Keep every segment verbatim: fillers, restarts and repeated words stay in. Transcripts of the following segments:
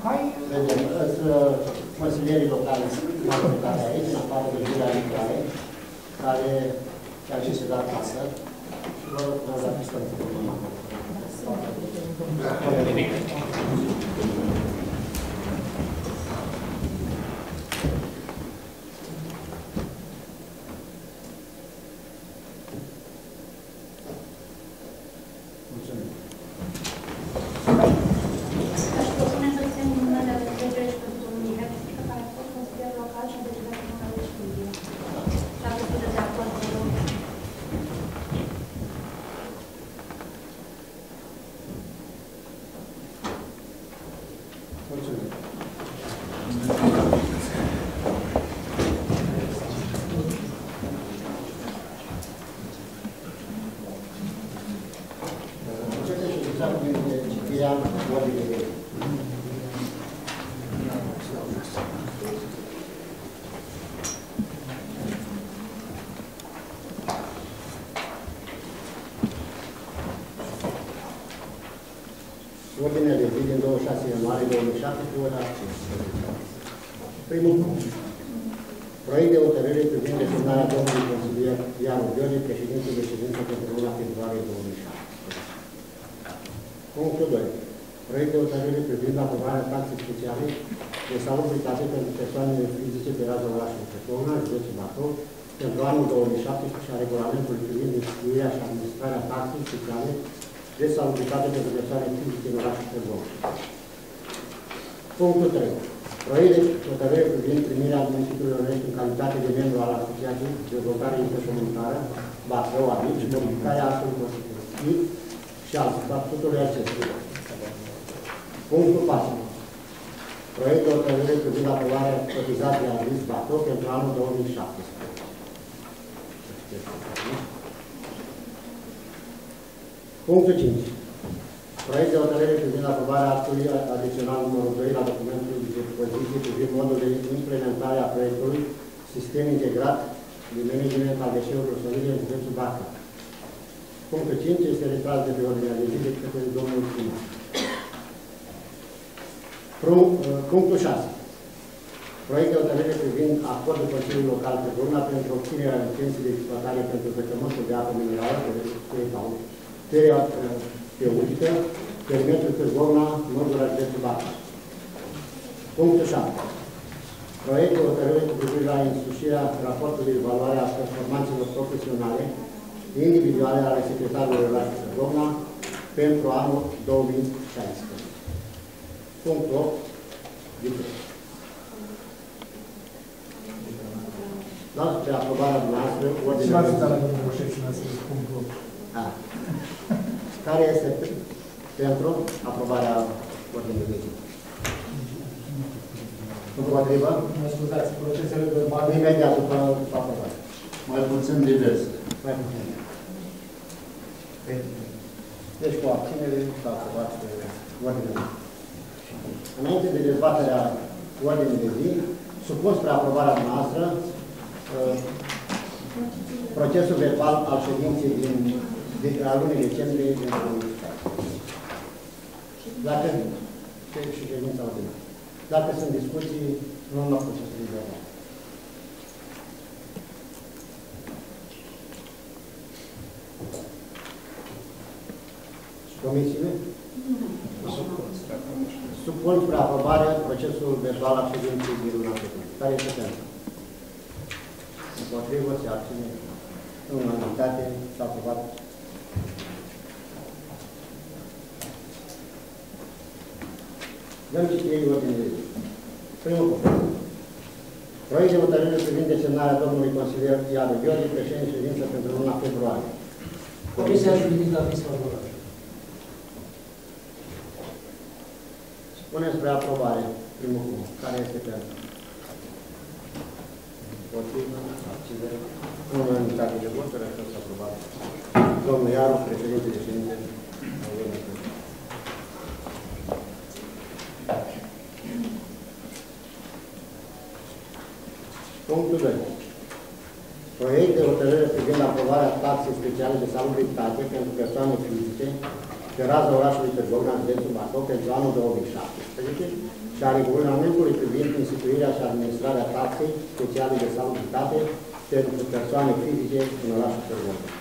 Hai... Vedem, sunt consilierii locali majoritatea aici, în afară de Julia Nicolae, care chiar și se da acasă. Vă rog, vă rog, dacă stăm cu mâna. Ordinea de zi din douăzeci și șase ianuarie două mii șaptesprezece, ora cincisprezece. Primul punct. Proiect de hotărâre privind desemnarea domnului consilier Ianu Gheorghe, președinte de ședință pentru luna februarie două mii șaptesprezece. Punctul doi. Proiect de hotărâre privind aprobarea taxei speciale de salubritate pentru persoanele fizice pe raza orașului Târgovna, județul Bacău, pentru anul două mii șaptesprezece și a regulamentului privind instituirea și administrarea taxei speciale de salubritate pentru persoane fizice în orașul Târgovna. Punctul trei. Proiect de hotărâre privind primirea municipiului Onești în calitate de membru al Asociației de Dezvoltare Intercomunitară Bacău, Amici, modificarea actului constitutiv și al statutului acestuia. Punctul patru. Proiect de hotărâre privind aprobarea cotizației a Vis Bacău pentru anul două mii șaptesprezece. Punctul cinci. Proiect de hotărâre privind aprobarea actului adițional numărul doi la documentul de poziție privind modul de implementare a proiectului Sistem Integrat de Management al Deșeurilor Solide în județul Bacău. Punctul cinci este retras de pe ordinea de zi de către domnul primar. Punctul șase. Proiect de hotărâre privind acordul Consiliului Local Târgovna pentru obținerea licenței de exploatare pentru zăcământul de apă minerală terapeutică, perimetrul Târgovna, nordul județului Bacău. Punctul șapte. Proiect de hotărâre cu privire la însușirea raportului de evaluare a performanțelor profesionale individuale ale secretarului orașului Târgovna pentru anul două mii șaisprezece. Punctul opt. Da, pe aprobarea noastră, ordinea de zi. Care este pentru aprobarea ordinii de zi? Împotrivă? Mă scuzați, procesele verbale... Imediat după aprobare. Mai puțin divers. Mai puțin. Deci cu abținere s-a aprobat ordinea de zi. Înainte de dezbaterea ordinii de zi, supun spre aprobarea noastră procesul verbal al ședinței din de la lunii decembrie din două mii șapte. Dacă și ședința ordinară. Dacă sunt discuții, nu am luat procesul verbal. Comisiile? Supun spre aprobare procesul verbal al ședinței din luna trecută. Care este pentru? Împotrivă, se abține. În unanimitate s-a aprobat. Dăm citire ordine de zi. Primul punct. Proiect de hotărâre privind desemnarea domnului consilier Ianu Gheorghe, președinte ședință pentru luna februarie. Comisia juridică a fost favorabilă. Spunem spre aprobare. Primul punct. Care este pentru? Potrivă, abținere. În unanimitate de voturi, a fost aprobat. Domnul Iaru, președinte de ședință. Punctul doi. Proiect de hotărâre privind aprobarea taxei speciale de salubritate pentru persoane fizice pe raza orașului Târgu Mureș, județul Bacău, pentru anul două mii șaptesprezece și a regulamentului privind instituirea și administrarea taxei speciale de salubritate pentru persoane fizice în orașul Târgu Mureș.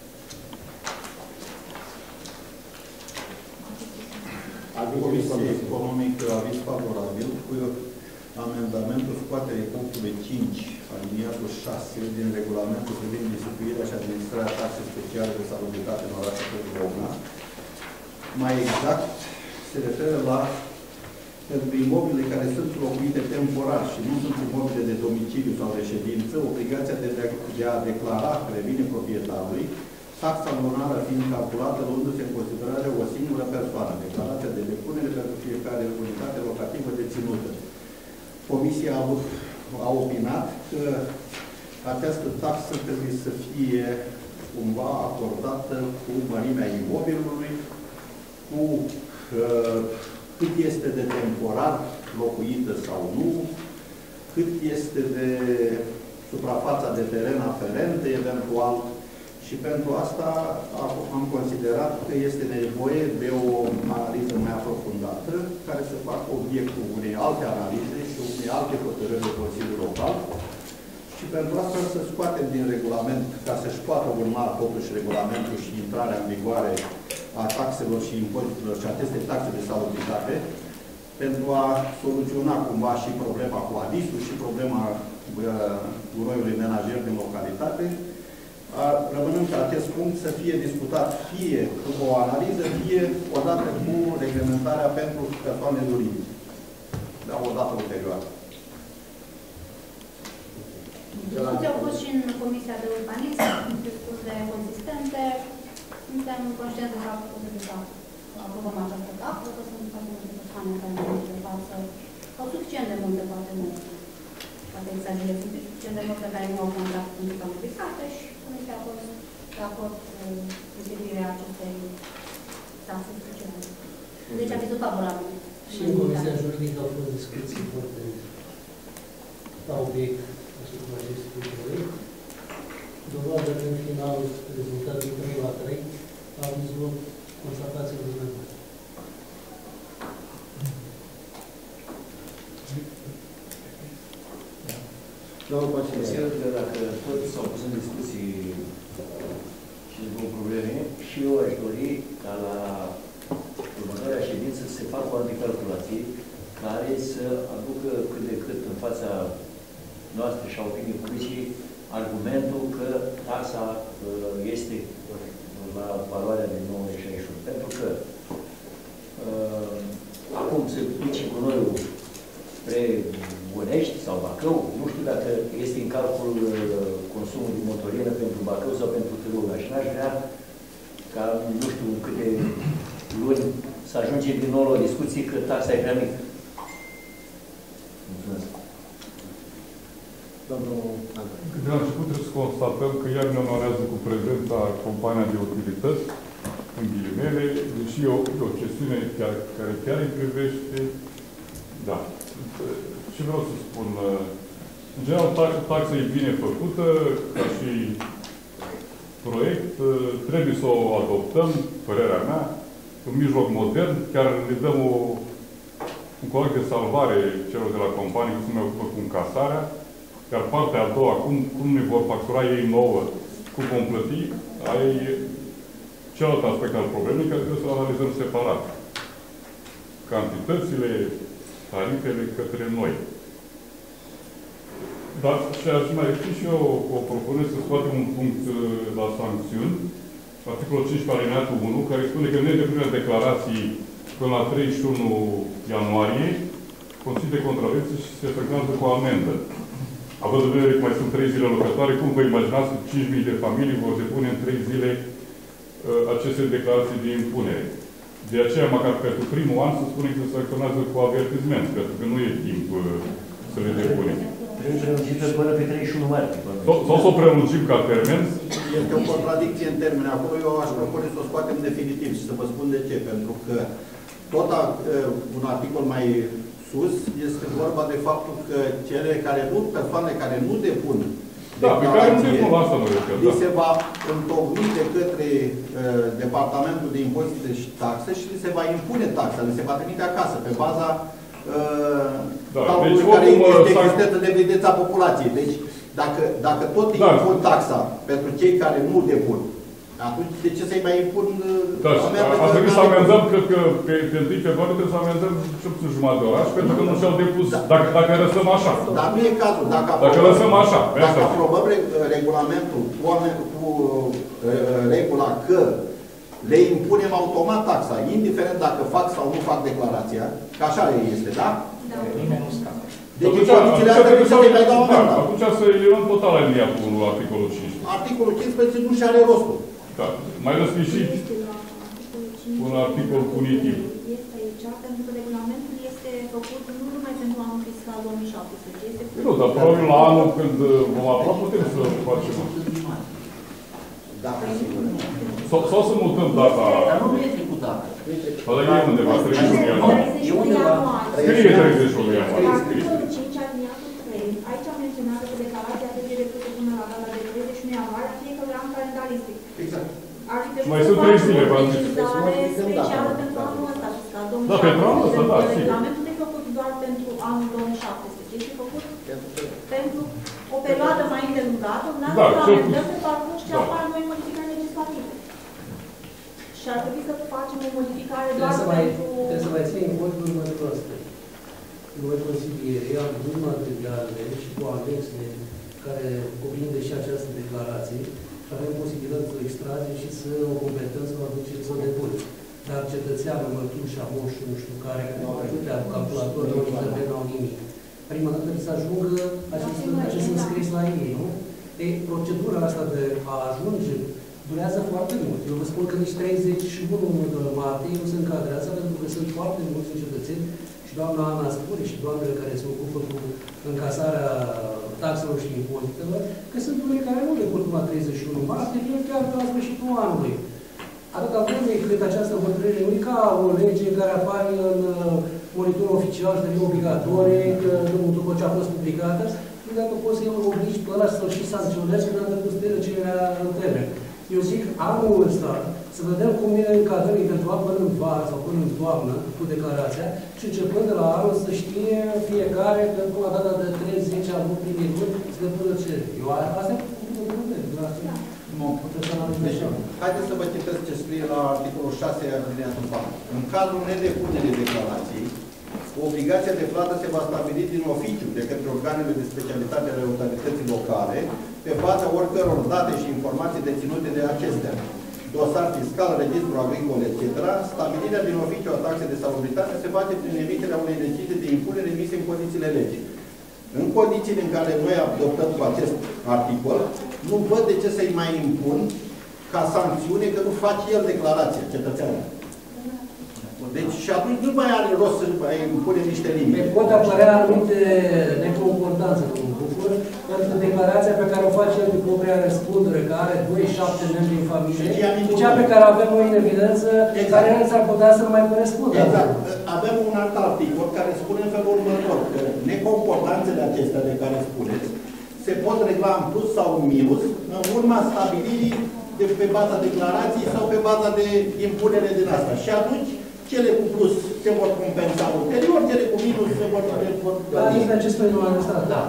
Comisia Economică, aviz favorabil, cu amendamentul scoaterii punctului cinci, aliniatul șase, din regulamentul privind instituirea și administrarea taxei speciale de salubritate în orașul Târgu Mureș. Mai exact, se referă la pentru imobile care sunt locuite temporar și nu sunt imobile de domiciliu sau reședință, obligația de, de a declara că revine proprietarului, taxa lunară fiind calculată luându-se în considerare o singură persoană, declarația de depunere pentru fiecare unitate locativă deținută. Comisia a, a opinat că această taxă trebuie să fie cumva acordată cu mărimea imobilului, cu uh, cât este de temporar locuită sau nu, cât este de suprafața de teren aferentă, eventual. Și pentru asta am considerat că este nevoie de o analiză mai aprofundată, care să facă obiectul unei alte analize și unei alte hotărâri de Consiliul Local. Și pentru asta să scoatem din regulament, ca să-și poată urma totuși regulamentul și intrarea în vigoare a taxelor și impozitelor și aceste taxe de salubritate, pentru a soluționa cumva și problema cu adisul și problema gunoiului menajer din localitate, rămânând ca acest punct să fie discutat fie cu o analiză, fie odată cu reglementarea pentru persoane juridice. Dar o dată ulterioară. Discuții au fost și în Comisia de Urbanism, discuții consistente. Suntem conștienți de faptul că trebuie să aprobăm această taxă, că sunt foarte multe persoane care nu au de față, au suficient de multe, poate nu, poate exagerez, sunt suficient de multe care nu au contract pentru salubritate și Comisia a fost de acord cu instituirea acestei taxe speciale. Deci a fost favorabil. Și în Comisia Juridică au fost discuții foarte la obiect asupra acestui proiect. Dovadă că în final rezultatul trei la trei a vizut constatațiile dumneavoastră. Consider că dacă tot s-au pus în discuții și două probleme, și eu aș dori ca la următoarea ședință să se facă o anticalculație care să aducă cât de cât în fața noastră și a opiniei publice argumentul că taxa este la valoarea de nouă virgulă șaizeci și unu. Pentru că uh, acum se duce gunoiul spre Bunești sau Bacău, nu știu dacă este în calcul uh, consumul de motorină pentru Bacău sau pentru Târgu Mureș. Și n-aș vrea ca, nu știu, în câte luni să ajungem din nou la o discuție că taxa e prea mică. Mulțumesc. Domnul de la început trebuie să constatăm că iar ne onorează cu prezența compania de utilități, în ghilimele, deși e o, o chestiune chiar, care chiar îi privește. Da. Ce vreau să spun? În general, taxa e bine făcută, ca și proiect, trebuie să o adoptăm, părerea mea, în mijloc modern, chiar ne dăm o, un corect de salvare celor de la companie, că se mai ocupă cu încasarea. Iar partea a doua, cum, cum ne vor factura ei nouă, cum vom plăti, ai celălalt aspect al problemei, care trebuie să-l analizăm separat. Cantitățile, tarifele către noi. Dar și aș mai fi și eu o propunere să scoatem un punct la sancțiuni, articolul cincisprezece alineatul unu, care spune că neîndeplinirea declarații până la treizeci și unu ianuarie conține contravenție și se sancționează cu amendă. Având în vedere că mai sunt trei zile lucrătoare, cum vă imaginați că cinci mii de familii vor depune în trei zile uh, aceste declarații de impunere? De aceea, măcar pentru primul an, să spunem că se sancționează cu avertisment, pentru că nu e timp uh, să le depunem. Trebuie prelungit până pe treizeci și unu martie. Sau să o prelungim ca termen? Este o contradicție în termeni. Acolo eu aș propune să o scoatem definitiv și să vă spun de ce. Pentru că tot a, un articol mai sus este vorba de faptul că cele care nu, persoane care nu depun Da, pe care nu declarație, te la asta mă refer, li da. se va întocmi de către uh, Departamentul de Impozite și Taxe și li se va impune taxa, li se va trimite acasă, pe baza uh, Da, calculului deci, care oricum, este s-a- existență de evidența populației. Deci, dacă, dacă tot îi Da. impun taxa pentru cei care nu depun, atunci de ce să-i mai impun uh, Da, și amendă ar că trebui să n-au amendăm, cred că pe, pe întâi februarie trebuie să amendăm cel puțin jumătate de oraș, pentru că nu și-au depus, Da. dacă, dacă lăsăm așa. Dar nu e cazul. Dacă Dacă aprobăm, lăsăm așa, pe dacă asta. aprobăm re- regulamentul cu, ame- cu uh, regula că le impunem automat taxa, indiferent dacă fac sau nu fac declarația, că așa este, da? Da. Nimeni nu scapă. Deci Atunci, condițiile atunci astea trebuie să le mai dau da, amenda. atunci să eliminăm total aliniatul articolul cinci. Articolul cincisprezece nu și are rostul. Da. Mai lăsăm și Este la articolul cinci. un articol punitiv. Este aici, pentru că regulamentul este făcut nu numai pentru anul fiscal două mii șaptesprezece, este Nu, dar probabil la anul când vom afla putem să facem. Da, sigur. Sau, sau să mutăm data. Dar nu e trecut data. Ăla e undeva, treizeci și unu ianuarie. treizeci și unu ianuarie. Scrie treizeci și unu ianuarie. Articolul cinci, aliniatul trei, aici menționează că declarația trebuie depusă până la data de treizeci și unu ianuarie a fiecărui an calendaristic. Exact. Ar fi Mai trebuit sunt să trei facem zile, o v-am zis. precizare specială pentru anul ăsta fiscal două mii Da, pentru anul ăsta, da, șaptesprezece. sigur. Regulamentul nu e făcut doar pentru anul două mii șaptesprezece, este făcut pentru o perioadă mai îndelungată, un an Da, de cel amendăm pe parcurs ce Da. apar noi modificări legislative. Și ar trebui să facem o modificare doar Trebuie să mai, pentru... trebuie să mai ținem cont de următorul aspect. Noi, consilierii, am văzut materialele și cu anexele care cuprinde și această declarație și avem posibilitatea să o extragem și să o completăm, să o aducem, să o depunem. Dar cetățeanul, mătușa, moșul, nu știu care, nu ajută cu calculator, nu interveni, nu au nimic. Prima dată trebuie să ajungă acest, acest înscris la ei, nu? E, procedura asta de a ajunge durează foarte mult. Eu vă spun că nici treizeci și unu de martie nu se încadrează, pentru că sunt foarte mulți cetățeni și doamna Ana spune și doamnele care se ocupă cu încasarea taxelor și impozitelor, că sunt unii care nu le pot până la treizeci și unu martie, el chiar pe la sfârșitul anului. Atâta vreme cât această hotărâre nu e ca o lege care apare în monitorul oficial și devine obligatorie, că după ce a fost publicată, dacă poți să-i obligi pe ăla să-l și sancționezi când a trecut cererea în termen. Eu zic, anul ăsta, să vedem cum ne încadrăm eventual până în vară sau până în toamnă cu declarația și începând de la anul să știe fiecare că până la data de treizeci a lui primii luni să depună cerere. Eu asta e cu gândire. Nu, puteți să analizăm așa. Haideți să vă citesc ce scrie la articolul șase, alineatul patru. În cazul nedepunerii declarației, obligația de plată se va stabili din oficiu de către organele de specialitate ale autorității locale, pe baza oricăror date și informații deținute de acestea. Dosar fiscal, registru agricol, et cetera. Stabilirea din oficiu a taxei de salubritate se face prin emiterea unei decizii de impunere emise în condițiile legii. În condițiile în care noi adoptăm cu acest articol, nu văd de ce să-i mai impun ca sancțiune că nu face el declarația, cetățeanul. Deci și atunci nu mai are rost să mai impune niște limite. Pot apărea anumite neconcordanțe, domnul Bucur, pentru că declarația pe care o face el de propria răspundere, care are doi șapte membri în familie, și cea pe care o avem noi în evidență, exact. Care nu s-ar putea să nu mai corespundă. Exact. Avem un alt articol care spune în felul următor, că neconcordanțele acestea de care spuneți se pot regla în plus sau în minus în urma stabilirii de pe baza declarației sau pe baza de impunere din asta. Și atunci, cele cu plus se vor compensa ulterior, cele cu minus se vor plăti. Dar nici de acest nu am stat. Da.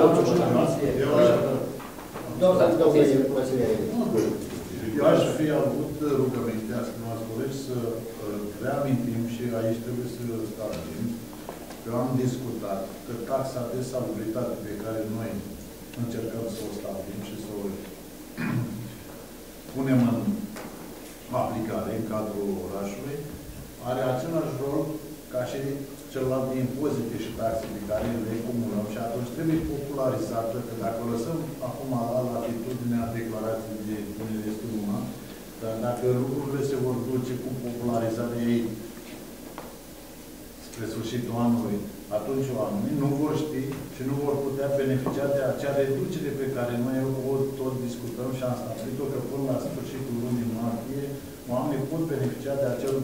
Eu aș fi avut rugămintea, stimați colegi, să reamintim și aici trebuie să stabilim că am discutat că taxa de salubritate pe care noi încercăm să o stabilim și să o punem în aplicare în cadrul orașului, are același rol ca și celălalt de impozite și taxe pe care le cumulăm și atunci trebuie popularizată, că dacă o lăsăm acum la latitudinea declarației de punere este una, dar dacă lucrurile se vor duce cu popularizarea ei spre sfârșitul anului, atunci oamenii nu vor ști și nu vor putea beneficia de acea reducere pe care noi o tot discutăm și am stabilit-o că până la sfârșitul lunii martie oamenii pot beneficia de acel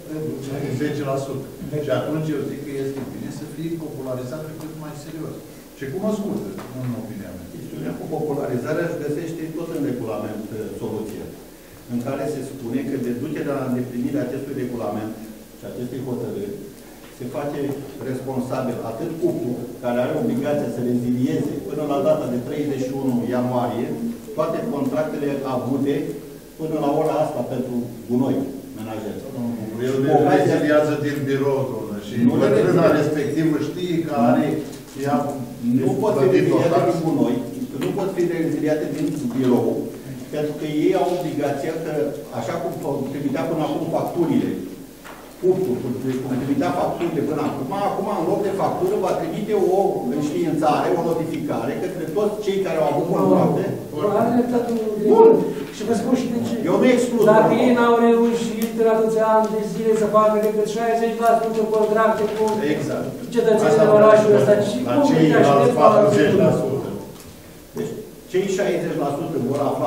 zece la sută. Și atunci eu zic că este bine să fie popularizat cât mai serios. Și cu măscute, în opinia mea. Chestiunea cu popularizarea își găsește tot în regulament soluție, în care se spune că deducerea la îndeplinirea acestui regulament și acestei hotărâri se face responsabil atât cuplul, care are obligația să rezilieze până la data de treizeci și unu ianuarie toate contractele avute până la ora asta pentru gunoi menajer. El le reziliază din birou, domnule, și bătrâna respectivă știe că are ea nu pot fi reziliate din gunoi, nu pot fi reziliate din birou, pentru că ei au obligația că, așa cum trimitea până acum facturile, cuptul, cum trimitea facturile până acum, acum în loc de factură va trimite o înștiințare, o notificare către toți cei care au avut contracte. Bun. Și vă spun și de ce. Eu nu exclud. Dacă ei n-au reușit în atâția ani de zile să facă decât șaizeci la sută contracte cu exact. cetățenii de orașul ăsta, și la ceilalți patruzeci la sută. Deci, cei șaizeci la sută vor afla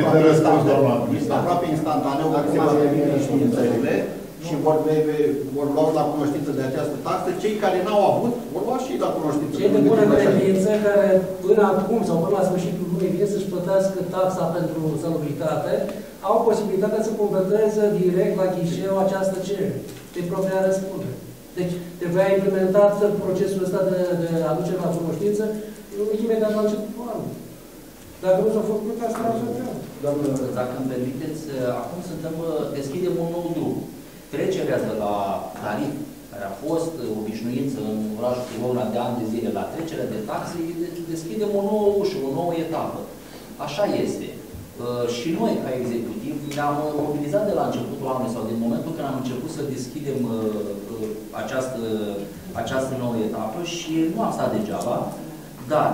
aproape instantaneu dacă se va trimite științările și vor, vor lua la cunoștință de această taxă. Cei care n-au avut, vor lua și la cunoștință. Cei de bună credință care până acum sau până la sfârșitul lunii vin să-și plătească taxa pentru salubritate, au posibilitatea să completeze direct la ghișeu această cerere, de propria răspundere. Deci, trebuia implementat procesul ăsta de, de aducere la cunoștință imediat la începutul anului. Dacă nu s-a făcut, asta nu se întreabă. Doamnă, dacă îmi permiteți, acum suntem, deschidem un nou drum. Trecerea de la tarif, care a fost obișnuință în orașul Târgovița de ani de zile, la trecerea de taxe, deschidem o nouă ușă, o nouă etapă. Așa este. Și noi, ca executiv, ne-am mobilizat de la începutul anului sau din momentul când am început să deschidem această, această nouă etapă și nu am stat degeaba, dar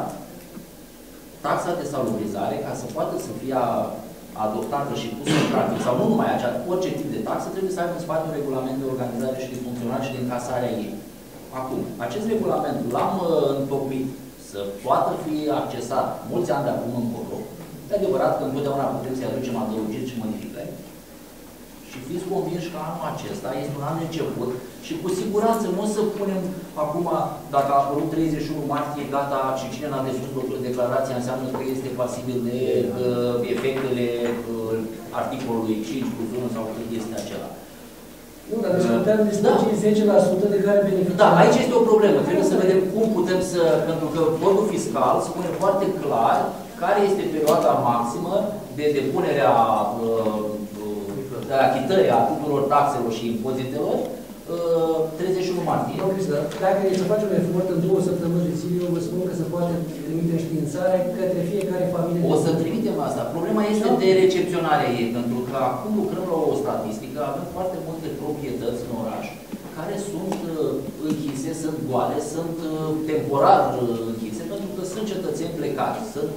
taxa de salubrizare, ca să poată să fie adoptată și pusă în practic, sau nu numai acea, orice tip de taxă, trebuie să aibă în spate un regulament de organizare și de funcționare și de încasarea ei. Acum, acest regulament l-am uh, întocmit să poată fi accesat mulți ani de acum încolo. E adevărat că întotdeauna putem să-i aducem adăugiri și modificări. Și fiți convinși că anul acesta este un an de început și cu siguranță nu o să punem acum, dacă a apărut treizeci și unu martie, gata, și cine n-a depus declarația înseamnă că este pasibil de uh, efectele uh, articolului cinci plus unu sau cât este acela. Nu, dar discutăm despre cei zece la sută de care beneficiază. Da, aici este o problemă. Trebuie să vedem cum putem să, pentru că codul fiscal spune foarte clar care este perioada maximă de depunere a uh, de achitării a tuturor taxelor și impozitelor, treizeci și unu martie. Dacă e să facem un efort în două săptămâni de zile, eu vă spun că se poate trimite științare către fiecare familie. O să trimitem asta. Problema este de recepționarea ei, pentru că acum lucrăm la o statistică, avem foarte multe proprietăți în oraș care sunt închise, sunt goale, sunt temporar închise, pentru că sunt cetățeni plecați, sunt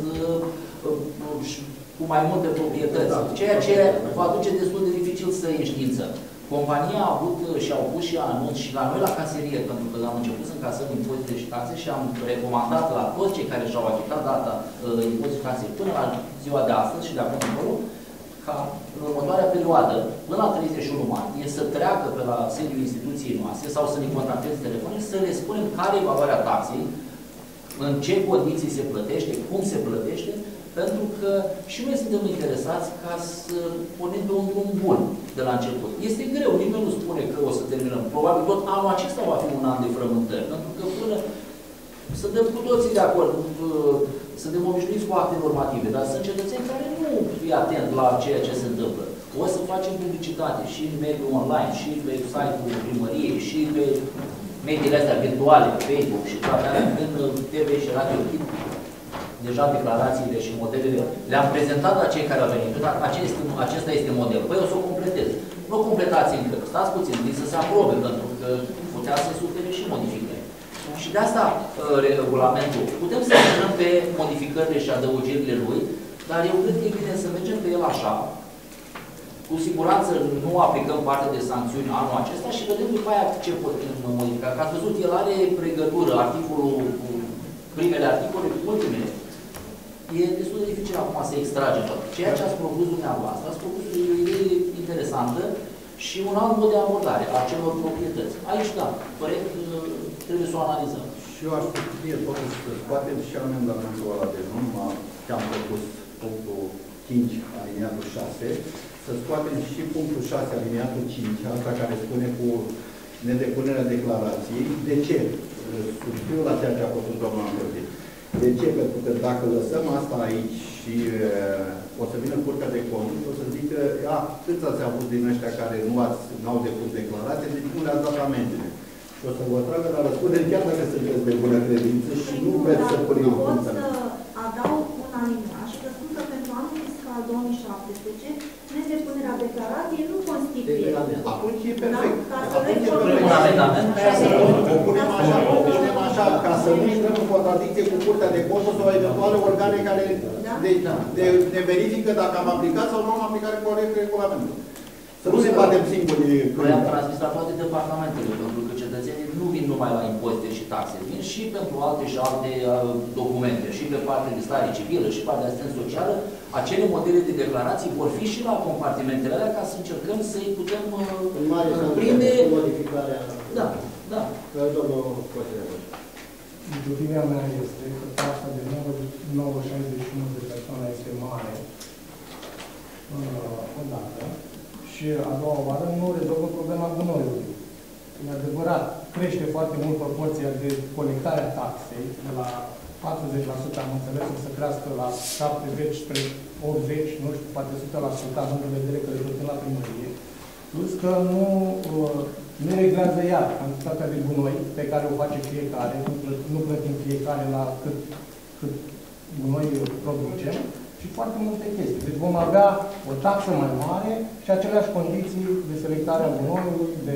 cu mai multe proprietăți, ceea ce va duce destul de dificil să înștiință. Compania a avut și au pus și anunț și la noi la caserie, pentru că am început să încasăm impozite și taxe și am recomandat la toți cei care și-au achitat data uh, impozite și taxe până la ziua de astăzi și de acum încolo, ca în următoarea perioadă, până la treizeci și unu martie, să treacă pe la sediul instituției noastre sau să ne contacteze telefonic, să le spunem care e valoarea taxei, în ce condiții se plătește, cum se plătește, pentru că și noi suntem interesați ca să punem pe un drum bun de la început. Este greu, nimeni nu spune că o să terminăm. Probabil tot anul acesta va fi un an de frământări, pentru că până suntem cu toții de acord, suntem obișnuiți cu acte normative, dar sunt cetățeni care nu fie atent la ceea ce se întâmplă. O să facem publicitate și în mediul online, și pe site-ul primăriei, și pe mediile astea virtuale, Facebook și toate alea, în T V și Radio. Deja declarațiile și modelele le-am prezentat la cei care au venit. Acest, acesta este model. Păi o să o completez. Nu completați încă. Stați puțin, trebuie să se aprobe, pentru că putea să sufere și modificări. Și de asta regulamentul. Putem să mergem pe modificările și adăugirile lui, dar eu cred că e bine să mergem pe el așa. Cu siguranță nu aplicăm parte de sancțiuni anul acesta și vedem după aia ce putem modifica. Că ați văzut, el are pregătură, articolul, primele articole, ultimele. E destul de dificil acum să extragem tot. Ceea ce ați propus dumneavoastră, ați propus o idee interesantă și un alt mod de abordare a celor proprietăți. Aici, da, corect, trebuie să o analizăm. Și eu aș fie totuși să scoatem și amendamentul ăla de numai ce am propus punctul cinci, aliniatul șase, să scoatem și punctul șase, aliniatul cinci, asta care spune cu nedepunerea declarației. De ce? Subscriu la ceea ce a făcut doamna Andrei. De ce? Pentru că dacă lăsăm asta aici și uh, o să vină Curtea de Conturi, o să zică, a, câți ați avut din ăștia care nu ați, n-au depus declarație, deci nu le-ați dat amendele. Și o să vă tragă la răspundere, chiar dacă sunteți de bună credință și nu vreți să punem în pot să adaug un alineat și vă spun că pentru anul fiscal două mii șaptesprezece, nedepunerea declarației nu constituie. Atunci e perfect. Da? Ca să Atunci e nu perfect. Un amendament. O punem așa, o punem așa, ca să nu intrăm în contradicție cu Curtea de Conturi sau eventuale organe care de, de, de verifică dacă am aplicat sau nu am aplicat corect regulamentul. Să nu ne batem singuri. Noi am transmis la toate departamentele, pentru că cetățenii nu vin numai la impozite și taxe, vin și pentru alte și alte uh, documente, și pe partea de stare civilă, și partea de asistență socială. Acele modele de declarații vor fi și la compartimentele alea ca să încercăm să-i putem uh, prinde... modificarea... Da, da. Domnul Cotineanu. Opinia mea este că taxa de nouă virgulă șaizeci și unu de persoane este mare, uh, odată, și a doua oară nu rezolvă problema gunoiului. E adevărat, crește foarte mult proporția de colectare a taxei, de la patruzeci la sută am înțeles, o să crească la șaptezeci spre optzeci, nu știu, poate o sută la sută, având în vedere că le plătim la primărie, plus că nu, nu reglează iar cantitatea de gunoi pe care o face fiecare, nu plătim, nu plătim fiecare la cât, cât gunoi producem, și foarte multe chestii. Deci vom avea o taxă mai mare și aceleași condiții de selectare a gunoiului, de...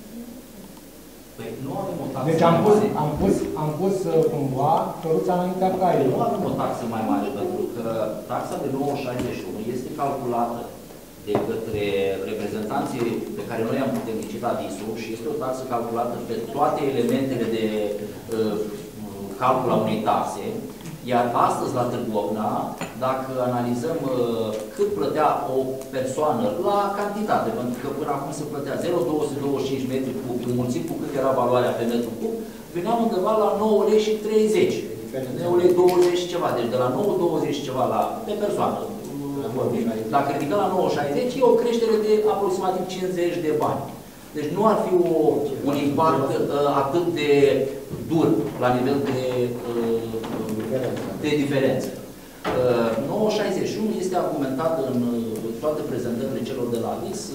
Păi nu avem o taxă Deci am pus, am pus, am pus cumva căruța înaintea caiului. Nu avem o taxă mai mare, pentru că taxa de nouă virgulă șaizeci și unu este calculată de către reprezentanții pe care noi am puternicit avisul și este o taxă calculată pe toate elementele de uh, calcul a unei taxe. Iar astăzi, la Târgovna, dacă analizăm uh, cât plătea o persoană la cantitate, pentru că până acum se plătea zero virgulă două sute douăzeci și cinci metri cub, înmulțit cu cât era valoarea pe metru cub, veneam undeva la nouă lei și treizeci. nouă lei douăzeci și ceva. Deci de la nouă douăzeci și ceva la, pe persoană. Dacă ridicăm la nouă șaizeci, e o creștere de aproximativ cincizeci de bani. Deci nu ar fi o, un impact uh, atât de dur la nivel de uh, de diferență. nouă virgulă șaizeci și unu este argumentat în toate prezentările celor de la A V I S.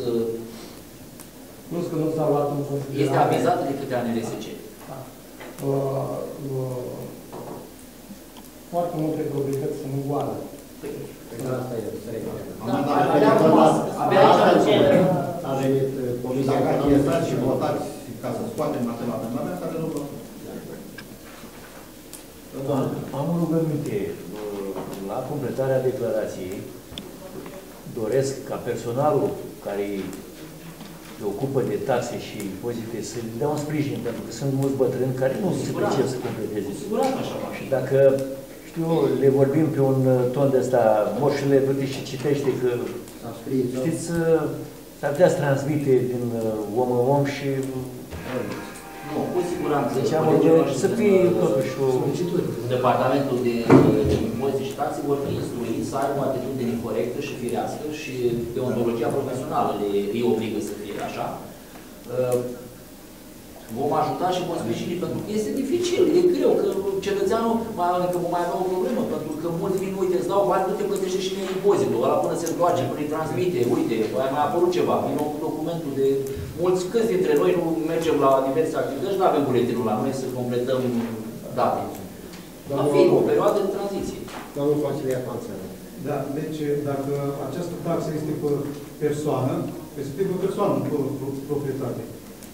Plus că nu s-a luat în considerare. Este avizat de către A N R S C. Da. Uh, uh, foarte multe proprietăți sunt goale. Asta e, abia aici a venit comisia. Dacă achietați și votați ca să scoatem acel amendament, care nu vă... Am o rugăminte. La completarea declarației doresc ca personalul care se ocupă de taxe și impozite să le dea un sprijin, pentru că sunt mulți bătrâni care nu se pricep să completeze. Și dacă, știu, le vorbim pe un ton de ăsta, moșile du-te și citește că, știți, s-ar putea să transmite din om în om și... Nu, cu siguranță. Deci să fie totuși o... Departamentul de impozite și taxe vor fi instruiți să aibă o atitudine corectă și firească și deontologia profesională le, îi obligă să fie așa. Vom ajuta și vom sprijini, pentru că este dificil, e greu, că cetățeanul mai, că mai avea o problemă, pentru că mulți vin, uite, îți dau bani, nu te plătește și mie impozitul, ăla până se întoarce, până îi transmite, uite, mai mai apărut ceva, vin cu documentul de... Mulți, câți dintre noi nu mergem la diverse activități, nu avem buletinul la noi să completăm date. Va fi o perioadă de tranziție. Domnul consilier Panțăr. Da, deci dacă această taxă este pe persoană, este pe persoană, nu pe proprietate.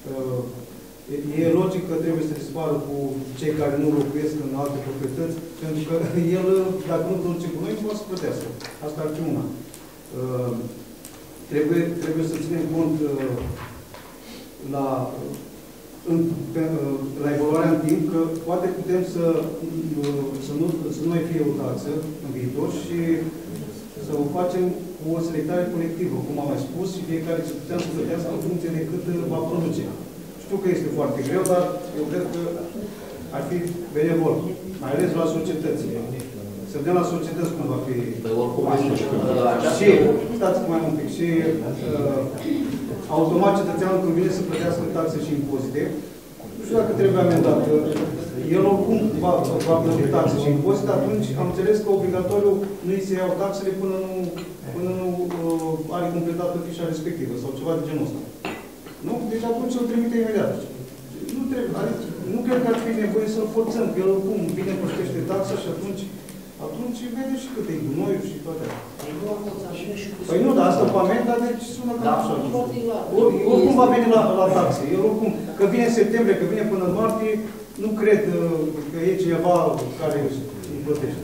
E logic că trebuie să dispară cu cei care nu locuiesc în alte proprietăți, pentru că el, dacă nu produce cu noi, nu poate să plătească. Asta ar fi una. Trebuie, trebuie să ținem cont la, în, pe, la evaluarea în timp, că poate putem să, să, nu, să nu mai fie o taxă în viitor și să o facem cu o selectare colectivă, cum am mai spus, și fiecare să putem să plătească în funcție de cât va produce. Știu că este foarte greu, dar eu cred că ar fi benevol, mai ales la societăți. Să vedem la societăți cum va fi. Păi oricum, și, stați mai un pic, și uh, automat cetățeanul când vine să plătească taxe și impozite, nu știu dacă trebuie amendat. El oricum va, va plăti taxe și impozite, atunci am înțeles că obligatoriu nu îi se iau taxele până nu, până nu uh, are completată fișa respectivă sau ceva de genul ăsta. Nu? Deci atunci îl trimite imediat. Nu, trebuie, adică, nu cred că ar fi nevoie să-l forțăm, că el oricum bine plătește taxa și atunci atunci vede și câte e gunoiul și toate astea. Păi nu, dar asta pe amenda, deci sună ca așa. Oricum va veni la, la taxe. Eu oricum, că vine în septembrie, că vine până în martie, nu cred că e cineva care îi plătește.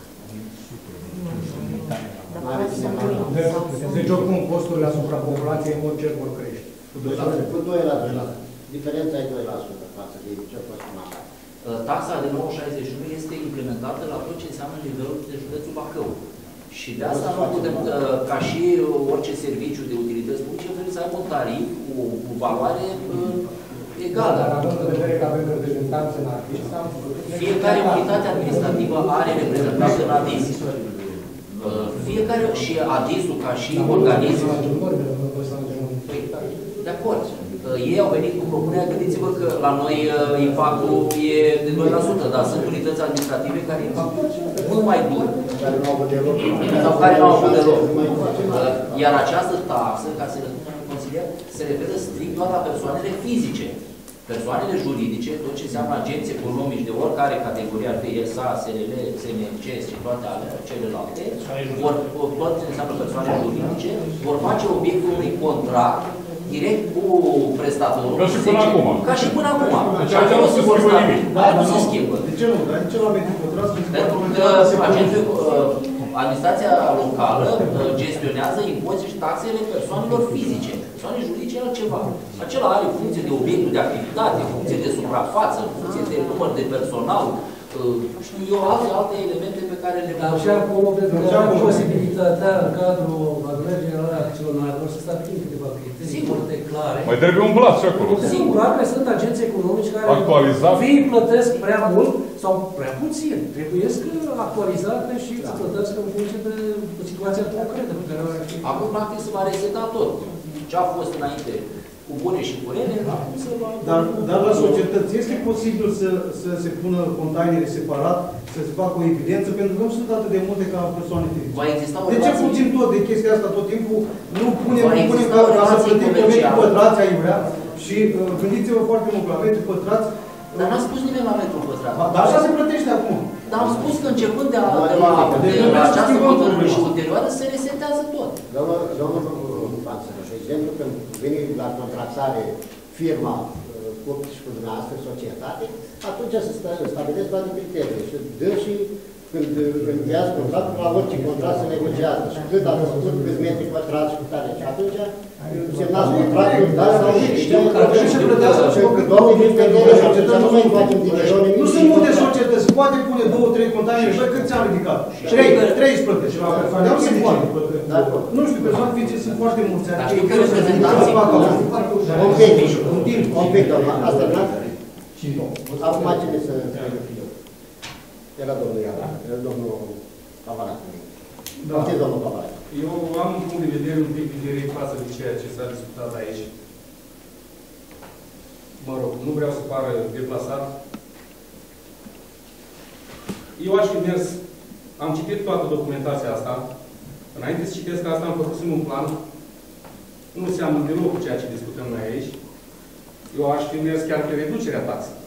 Deci oricum costurile asupra populației în mod cer vor crește. Cu doi la sută. Diferența e doi la sută față de ce a fost până acum. Taxa de nouă virgulă șaizeci și unu este implementată la tot ce înseamnă nivelul de județul Bacău. Și de asta nu putem, ca și orice serviciu de utilități publice, trebuie să aibă un tarif cu, cu valoare egală. Dar având în vedere că avem reprezentanți în ADIS, fiecare unitate administrativă are reprezentanți în ADIS. Fiecare și ADIS-ul ca și organism. De acord. Ei au venit cu propunerea, gândiți-vă că la noi impactul e de doi la sută, dar sunt unități administrative care impactul mult mai dur. Care nu au avut deloc. Sau care nu au avut deloc. Iar această taxă, ca să consider, se referă strict doar la persoanele fizice. Persoanele juridice, tot ce înseamnă agenți economici de oricare categorie, ar fi S A, S R L, S N C și toate alea, celelalte, vor, tot ce înseamnă persoane juridice, vor face obiectul unui contract direct cu prestatorul. Ca și până acum. Ca și până acum. Deci aici nu se schimbă nimic. Aia nu se schimbă. De ce nu? Dar de ce la mediul pătrat? Pentru că agentul, administrația locală gestionează impozite și taxele persoanelor fizice. Persoane juridice e altceva. Acela are funcție de obiectul de activitate, funcție de suprafață, funcție de număr de personal, știu eu, alte, alte elemente pe care le... Dar și acolo, pentru că are posibilitatea în cadrul Adunării Generale Acționare să stabilim câteva criterii foarte clare. Mai trebuie un blat și acolo. Sigur, că sunt agenți economici care actualizat. fie plătesc prea mult sau prea puțin. Trebuie să actualizate și să plătesc în funcție de situația concretă pe care o are. Acum, practic, se va reseta tot. Ce a fost înainte cu bune și cu rele, acum se va... Dar, dar la societăți este posibil să, să se pună containere separat, să se facă o evidență, pentru că nu sunt atât de multe ca persoane fizice. Va exista o De ce puțin tot de chestia asta tot timpul? Nu punem, nu punem ca, ca să plătim pe metri pătrați aiurea și uh, gândiți-vă foarte mult la metri pătrați. Dar n-a spus nimeni la metru pătrat. Dar așa se plătește acum. Dar am spus că începând de, a, de la, de la această hotărâre și ulterioară se resetează tot. Domnul Panță, de exemplu, când vine la contractare firma cu și cu dumneavoastră, societate, atunci se stabilesc toate criteriile. Și dânsii, când încheiază contractul, la orice contract se negociază. Și cât a făcut, câți metri pătrați și cu tare. Și atunci semnați contractul, da sau nu. Știu că se plătează. Nu sunt multe societăți. Poate pune două, trei containere. Și câți am ridicat? Trei. Trei îți plătești. Dar nu se poate. Nu știu, persoane fizice sunt foarte mulți. Dar știu că reprezentanții... Un pic, un timp, un pic, doamna. Asta nu? Acum cine să... Era domnul Iara, era domnul Cavarat. Da. Ce domnul Cavarat? Eu am un punct de vedere un pic diferit față de ceea ce s-a discutat aici. Mă rog, nu vreau să pară deplasat. Eu aș fi mers, am citit toată documentația asta. Înainte să citesc asta, am făcut un plan. Nu seamănă deloc cu ceea ce discutăm noi aici. Eu aș fi mers chiar pe reducerea taxei.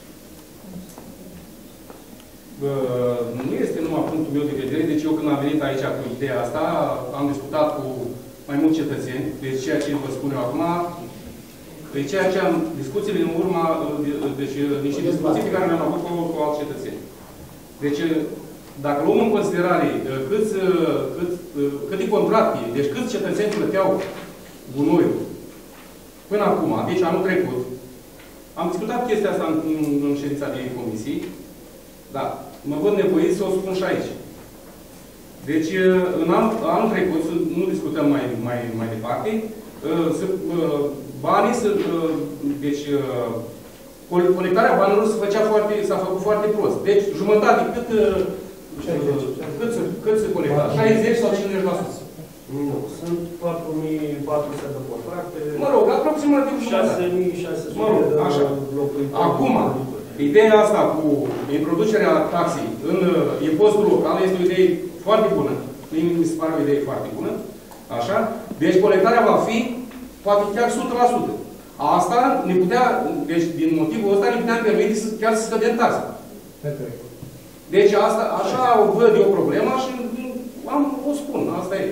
Uh, nu este numai punctul meu de vedere, deci eu când am venit aici cu ideea asta, am discutat cu mai mulți cetățeni, deci ceea ce vă spun eu acum, deci ceea ce am discuțiile în urma, deci niște discuții pe care le-am avut cu, cu alți cetățeni. Deci, dacă luăm în considerare câți, cât, câte contracte, deci câți cetățeni plăteau gunoiul până acum, deci anul trecut, am discutat chestia asta în, în, în ședința de comisii, da, mă văd nevoit să o spun și aici. Deci, în an, anul trecut, nu discutăm mai, mai, mai departe, să, banii să, deci, Colectarea banilor se făcea foarte, s-a făcut foarte prost. Deci, jumătate, cât, cât, se, cât se colecta? șaizeci sau cincizeci la sută? Nu, sunt patru mii patru sute de contracte. Mă rog, aproximativ șase mii șase sute mă rog, de așa. locuitori. Acum, ideea asta cu introducerea taxei în impostul local este o idee foarte bună. Mi se pare o idee foarte bună. Așa? Deci colectarea va fi poate chiar o sută la sută. Asta ne putea, deci din motivul ăsta ne putea permite să, chiar să scădem taxa. Deci asta, așa văd eu problema și am, o spun, asta e.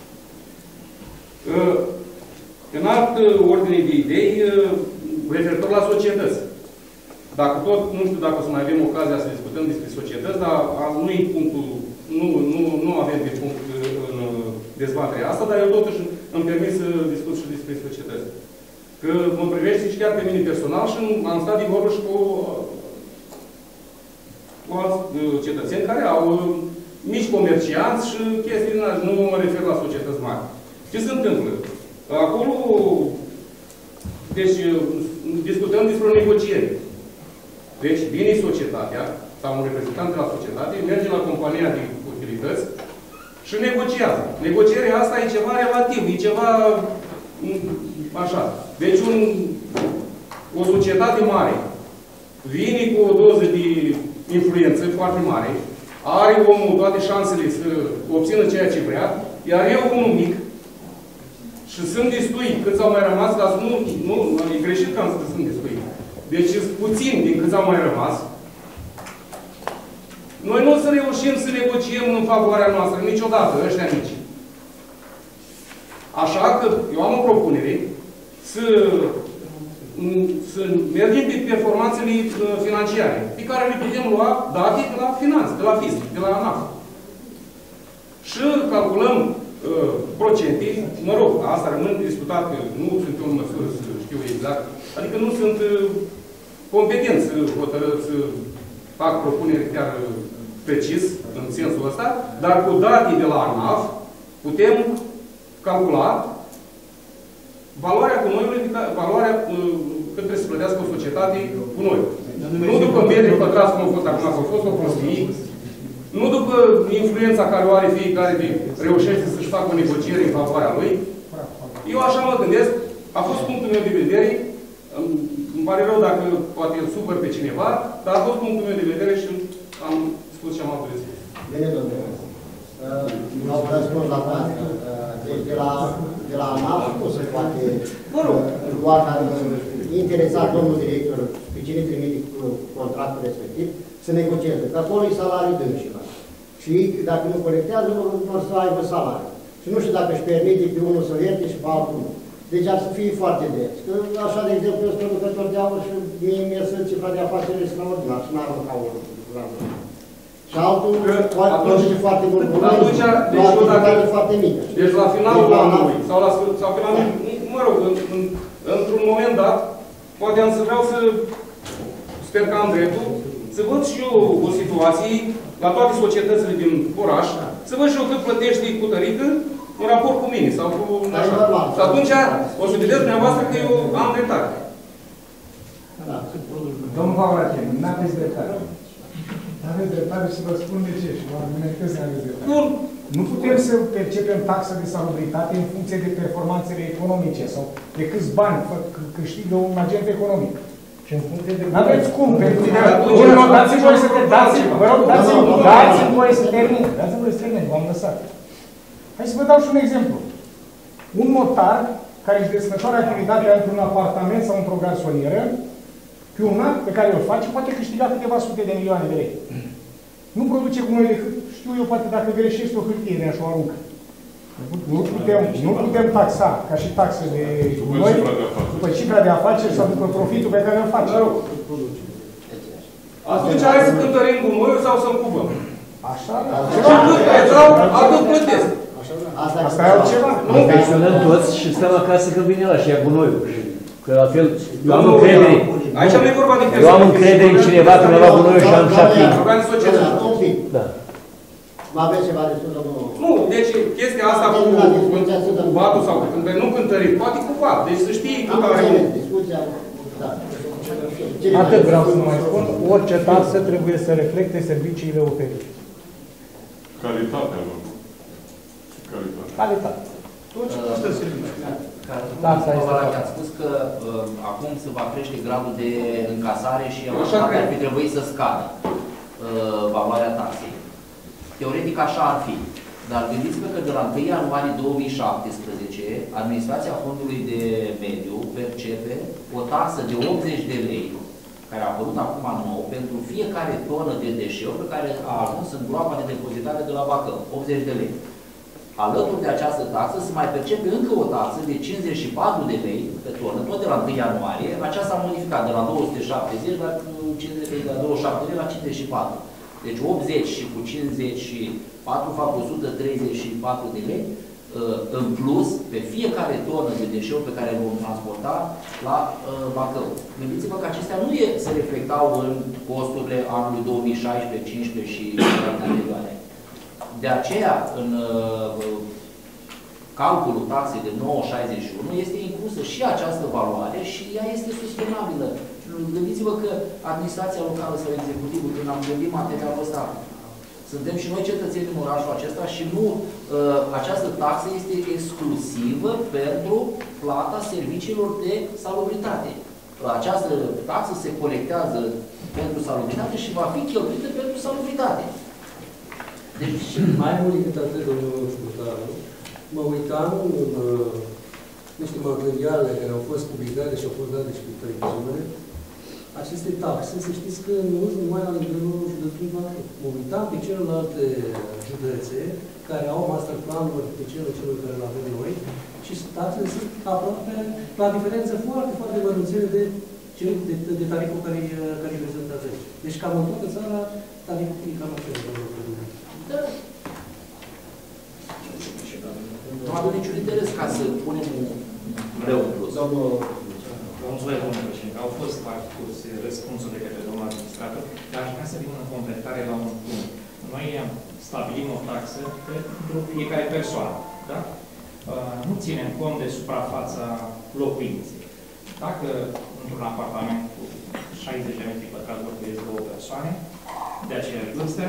În alt ordine de idei, referitor la societăți. Dacă tot, nu știu dacă o să mai avem ocazia să discutăm despre societăți, dar nu e punctul, nu, nu, nu avem de punct în dezbaterea asta, dar eu totuși îmi permit să discut și despre societăți. Că mă privește și chiar pe mine personal și am stat de vorbă și cu, cu alți cetățeni care au mici comercianți și chestii din așa. Nu mă refer la societăți mari. Ce se întâmplă? Acolo, deci, discutăm despre o negociere. Deci, vine societatea, sau un reprezentant de la societate, merge la compania de utilități și negociază. Negocierea asta e ceva relativ, e ceva așa. Deci, un, o societate mare vine cu o doză de influență foarte mare, are omul toate șansele să obțină ceea ce vrea, iar eu, unul mic, și sunt destui câți au mai rămas, dar nu, nu, e greșit că am zis că sunt destui. Deci sunt puțin din câți au mai rămas. Noi nu o să reușim să negociem în favoarea noastră niciodată, ăștia mici. Așa că eu am o propunere să, să mergem pe performanțele financiare, pe care le putem lua date de la finanțe, de la fisc, de la ANAF. Și calculăm uh, procente, mă rog, asta rămân discutat, că nu sunt eu în măsură să știu exact, adică nu sunt uh, competent să hotără, să fac propuneri chiar uh, precis, în sensul ăsta, dar cu date de la ANAF putem calcula valoarea gunoiului, valoarea uh, cât trebuie să plătească o societate cu noi. Nu după metri pătrați, cum a fost acum, au fost o prostie, nu după influența care o are fiecare de reușește să-și facă o negociere în favoarea lui. Eu așa mă gândesc, a fost punctul meu de vedere, îmi pare rău dacă poate îl supăr pe cineva, dar a fost punctul meu de vedere și am spus ce am avut de spus. Bine, domnule. Nu au răspuns la toate. Deci de la, de la ANAF nu se poate lua care interesat domnul director pe cine trimite contractul respectiv să negocieze. Că acolo e salariul dânsila. Și dacă nu colectează, nu vor să aibă salariu. Și nu știu dacă își permite pe unul să ierte și pe altul nu. Deci ar să fie foarte des. Că așa, de exemplu, eu sunt producător de aur și mie mi-e să cifra de afaceri extraordinar și n-ar ca unul. Și altul produce foarte mult bună, la activitate foarte mică. Deci la finalul anului, sau la sau finalul, mă rog, într-un moment dat, poate am să vreau să, sper că am dreptul, să văd și eu o situație la toate societățile din oraș, să văd și eu cât plătești cu tărică în raport cu mine, sau cu așa. Și atunci o să vedeți dumneavoastră că eu am dreptate. Domnul Pavlachen, nu aveți dreptate. Nu aveți dreptate și vă spun de ce și vă argumentez că aveți dreptate. Bun. Nu putem să percepem taxa de salubritate în funcție de performanțele economice sau de câți bani câștigă un agent economic. Și în funcție de... N-aveți cum, pentru că... Dați-mi voi să te dați, vă rog, dați-mi voi să termin. Dați-mi voi să termin, v-am lăsat. Hai să vă dau și un exemplu. Un notar care își desfășoară activitatea într-un apartament sau într-o garsonieră, pe un an pe care îl face, poate câștiga câteva sute de milioane de lei. Nu produce cu noi decât, știu eu, poate dacă greșești o hârtie de așa o aruncă. Nu putem, nu putem taxa, ca și taxe de noi, după cifra de afaceri sau după profitul pe care îl face. Atunci hai să cântărim gunoiul sau să-l cubăm. Așa? Atât plătesc. Asta e altceva. Nu pensionăm toți și stăm acasă când vine ăla și ia gunoiul. Că la fel, eu am încredere. Aici nu e vorba de Eu am încredere în cineva când lua gunoiul și am șapte. Da. Mă aveți ceva de spus, domnul? Nu, deci chestia asta cu vatul sau nu cântărit, poate cu vat. Deci să știi cât are... Discuția, da. Atât vreau să mai spun, orice taxă trebuie să reflecte serviciile oferite. Calitatea lor. Calitate. Calitate. Da, ați spus că uh, acum se va crește gradul de încasare și ar fi trebuit să scadă uh, valoarea taxei. Teoretic așa ar fi. Dar gândiți-vă că de la întâi ianuarie două mii șaptesprezece, Administrația Fondului de Mediu percepe o taxă de optzeci de lei, care a apărut acum nou, pentru fiecare tonă de deșeuri pe care a ajuns în groapa de depozitare de la Bacău. optzeci de lei. Alături de această taxă se mai percepe încă o taxă de cincizeci și patru de lei pe tonă, tot de la întâi ianuarie. Aceasta a modificat de la două sute șaptezeci la cincizeci de la douăzeci și șapte lei la cincizeci și patru. Deci optzeci și cu cincizeci și patru fac o sută treizeci și patru de lei în plus pe fiecare tonă de deșeuri pe care le vom transporta la Bacău. Gândiți-vă că acestea nu e, se reflectau în costurile anului două mii șaisprezece, cincisprezece și anterioare. De aceea, în uh, calculul taxei de nouă virgulă șaizeci și unu este inclusă și această valoare și ea este sustenabilă. Gândiți-vă că administrația locală sau executivul, când am gândit materialul ăsta, suntem și noi cetățeni în orașul acesta și nu uh, această taxă este exclusivă pentru plata serviciilor de salubritate. Această taxă se colectează pentru salubritate și va fi cheltuită pentru salubritate. Deci, mai mult decât atât, domnul Scutaru, mă uitam în uh, niște materiale care au fost publicate și au fost date și pe televiziune. Aceste taxe, să știți că nu sunt numai la nivelul județului Bacău. Mă uitam pe celelalte județe care au masterplanuri pe cele celor care le avem noi și taxele sunt aproape la diferență foarte, foarte mărunțele de, de, de tariful care îi prezentează aici. Deci cam în toată țara tariful e cam acela. Da. Nu avem niciun interes ca să punem un greu în plus. Domnul... Mulțumesc, domnule președinte. Au fost parcurse răspunsuri de către domnul administrator, dar aș vrea să vin în completare la un punct. Noi stabilim o taxă pentru fiecare persoană, da? Nu ținem cont de suprafața locuinței. Dacă într-un apartament cu șaizeci de metri pătrați locuiesc două persoane, de aceeași vârstă,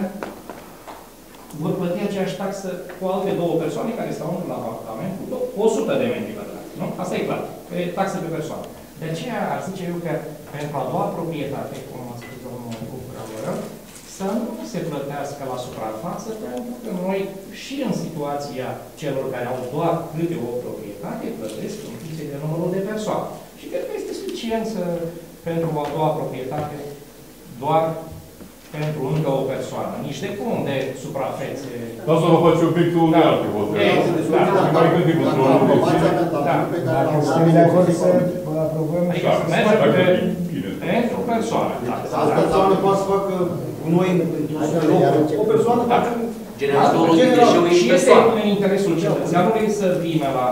vor plăti aceeași taxă cu alte două persoane care stau într-un apartament cu o sută de metri pătrați. Nu? Asta e clar. E taxă pe persoană. De aceea ar zice eu că pentru a doua proprietate, cum a spus domnul Bucurăvără, să nu se plătească la suprafață, pentru că noi și în situația celor care au doar câte o proprietate, plătesc în funcție de numărul de persoane. Și cred că este suficient pentru a doua proprietate doar pentru încă o persoană. Niște cum de suprafețe. Da, să vă faci obiectul unei alte hotărâri. Da, mai gândim într-o Dacă suntem de acord să aprobăm și să mergem pentru persoane. Asta persoană poate să facă noi o persoană face generatorul de deșeuri și este în interesul cetățeanului să vină la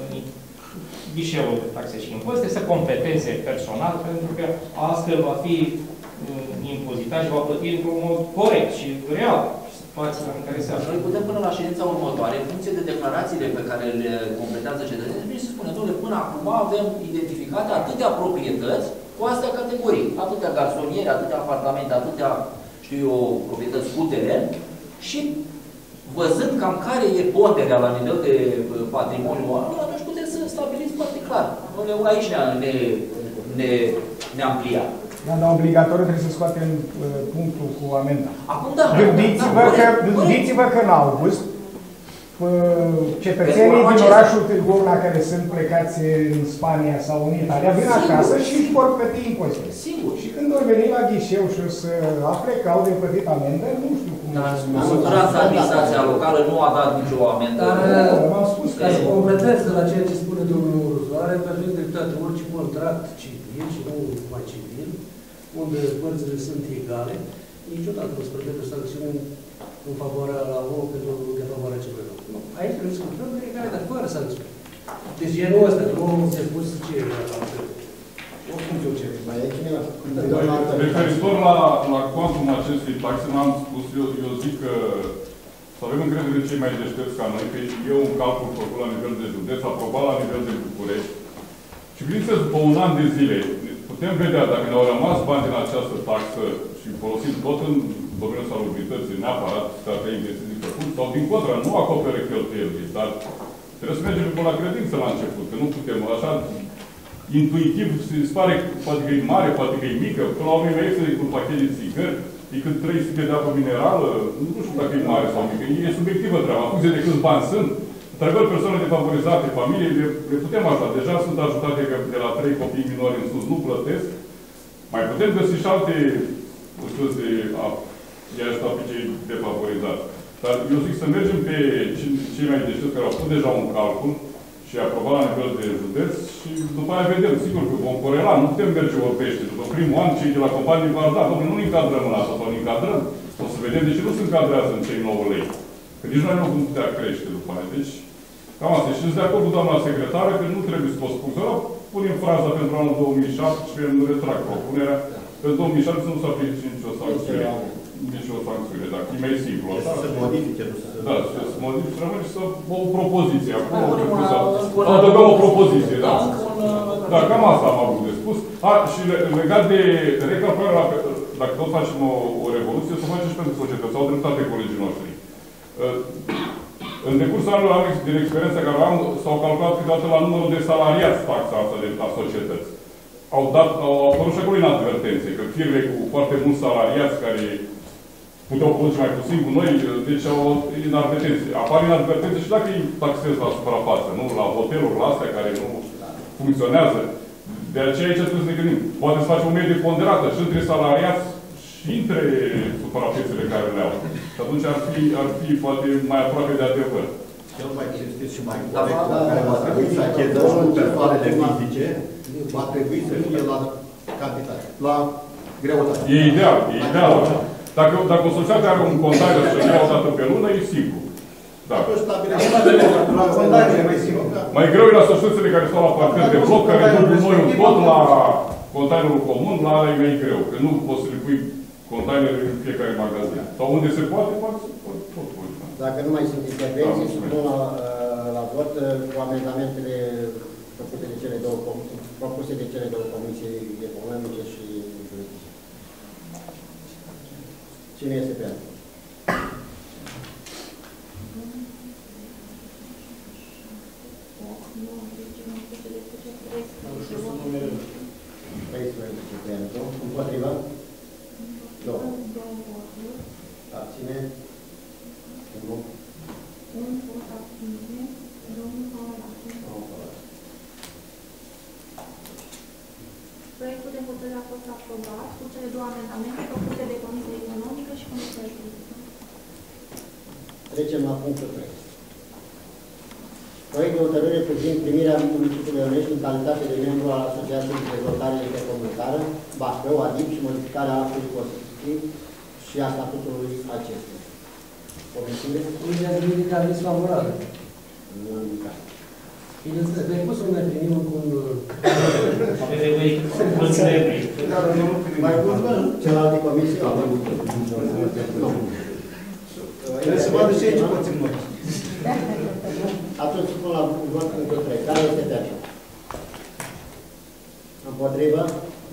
ghișeul de taxe și impozite, să completeze personal, pentru că astfel va fi impozitat și va plăti într-un mod corect și real situația în care se află. Noi putem până la ședința următoare, în funcție de declarațiile pe care le completează cetățenii, trebuie să spunem, domnule, până acum avem identificate atâtea proprietăți cu astea categorii. Atâtea garsoniere, atâtea apartamente, atâtea, știu eu, proprietăți cu teren și văzând cam care e ponderea la nivel de patrimoniu, atunci putem să stabiliți foarte clar. Aici ne-am ne, ne, ne pliat. Da, dar obligatoriu trebuie să scoatem uh, punctul cu amenda. Acum da. Gândiți-vă da, că, gândiți-vă că în august uh, cetățenii din orașul Târgu Mureș care sunt plecați în Spania sau în Italia vin acasă și își vor plăti impozite. Sigur. Și când vor veni la ghișeu și o să afle că au de plătit amendă, nu știu cum. Dar siguranța administrația locală nu a dat nicio amendă. Dar v-am spus ca să completez de la ceea ce spune domnul Ruzoare, pentru că dreptate orice contract civil și nu mai civil, unde părțile sunt egale, niciodată nu se plătește sancțiuni în favoarea la unul pentru defavoarea celuilalt. Aici trebuie să discutăm de egale, dar fără sancțiuni. Deci genul ăsta, nu se pus ce e la altfel. Oricum eu ce. Mai e cineva? Referitor la, la cuantumul acestui taxe, n-am spus, eu, eu zic că să avem încredere în cei mai deștepți ca noi, că e un calcul făcut la nivel de județ, aprobat la nivel de București. Și bineînțeles, după un an de zile, putem vedea dacă ne-au rămas bani din această taxă și folosim tot în domeniul salubrității, neapărat strategii investiții făcut, sau din contră, nu acoperă cheltuielile, dar trebuie să mergem cu la credință la început, că nu putem, așa, intuitiv, se pare, poate că e mare, poate că e mică, până la urmă mai este decât un pachet de țigări, decât trei sute de apă minerală, nu știu dacă e mare sau mică, e subiectivă treaba, în funcție de câți bani sunt. Într-adevăr, persoane defavorizate, familii, le, le putem ajuta. Deja sunt ajutate că de la trei copii minori în sus nu plătesc. Mai putem găsi și alte ușturi de a i ajuta pe cei defavorizați. Dar eu zic să mergem pe cei mai deștepți care au făcut deja un calcul și aprobat la nivel de județ și după aia vedem, sigur că vom corela, nu putem merge orbește. După primul an, cei de la companii vor da, domnule, nu ne încadrăm în asta, sau ne încadrăm. O să vedem de ce nu se încadrează în cei nouă lei. Că nici noi nu vom putea crește după aia. Deci, cam asta. Și sunt de acord cu doamna secretară că nu trebuie să o spun. Să punem fraza pentru anul două mii șaptesprezece, nu retrag propunerea. Pentru două mii șaptesprezece nu s-a aplicat nicio sancțiune. Nici o sancțiune, dacă e mai simplu. Să se modifice. Da, să se modifice, să rămâne și să o propoziție. Acum, adăugăm o propoziție, da. Da, cam asta am avut de spus. A, și legat de recalcularea, dacă tot facem o, o revoluție, să facem și pentru societăți. Au dreptate colegii noștri. În decursul anului, am, din experiența care am, s-au calculat câteodată la numărul de salariați taxa asta de la societăți. Au, dat, au apărut și acolo în advertențe, că firme cu foarte mulți salariați care puteau produce mai puțin cu noi, deci au în advertențe. Apar în advertențe și dacă îi taxez la suprafață, nu? La hoteluri, la astea care nu funcționează. De aceea aici trebuie să ne gândim. Poate să facem o medie ponderată și între salariați și între suprafețele care le au. Și atunci ar fi, ar fi poate mai aproape de adevăr. Cel mai cinstit și mai corect, la care va trebui să achezăm cu persoanele fizice, va trebui să fie la cantitate, la greutate. E ideal, e ideal. Dacă, dacă o societate are un container și ia o dată pe lună, e simplu. Da. Mai greu e la societățile care stau la parcări de bloc, care duc noi un tot la containerul comun, la ala e mai greu. Că nu poți să le pui containerul în fiecare magazin. Sau unde se poate, poate se poate tot. Dacă nu mai sunt intervenții, supun la, la vot cu amendamentele făcute de cele două comisii, propuse de cele două comisii economice și juridice. Cine este pentru? treisprezece pentru. Împotriva? două. Abține? Nu. Un vot abține, domnul Paula. Proiectul de hotărâre a fost aprobat cu cele două amendamente propuse de Comisia Economică și Comisia Juridică. Trecem la punctul trei. Proiect de hotărâre privind primirea municipiului Ionești în calitate de membru al Asociației de Dezvoltare Intercomunitară, Bacău, adic și modificarea actului constitutiv și a statutului acestuia. Comisiile? Comisia Juridică a zis favorabil. Nu am indicat. Bineînțeles, noi cum să nu ne primim cu un... Mai bun, celelalte comisii au avut. Trebuie să vadă și aici puțin noi. Atunci spun la vot punctul trei. Care este pentru? Împotrivă?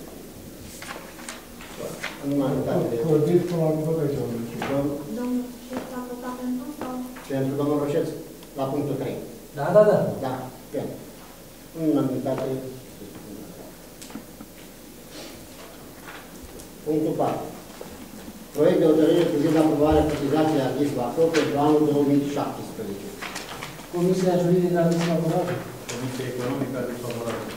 Nu m-am uitat de... Cordic până la vot aici. Domnul Șef a votat pentru sau? Pentru domnul Roșeț, la punctul trei. Da, da, da. Da, pentru. Unanimitate. Punctul patru. Proiect de hotărâre privind aprobarea cotizației a D I S Bacău pentru anul două mii șaptesprezece. Comisia Juridică a zis favorabil. Comisia Economică a zis favorabil.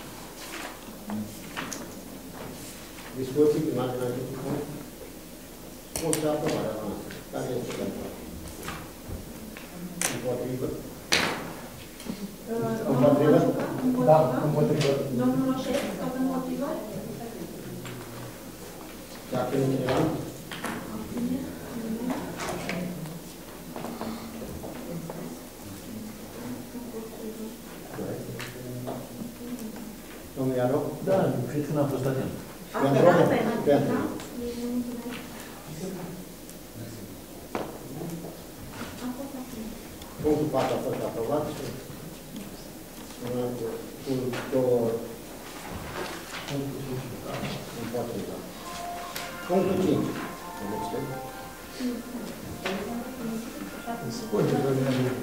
Discuții, primarul acestui punct? Spun și aprobarea noastră. Care este pentru? Împotrivă? Împotrivă? Da, împotrivă. Domnul Roșet, sau împotrivă? Dacă nu cineva? Domnul Iaroc? Da, cred că n-am fost atent. Pentru? Punctul patru a fost aprobat și cu două Punctul cinci. Da. Împotriva. Punctul cinci. Scoate de la mine.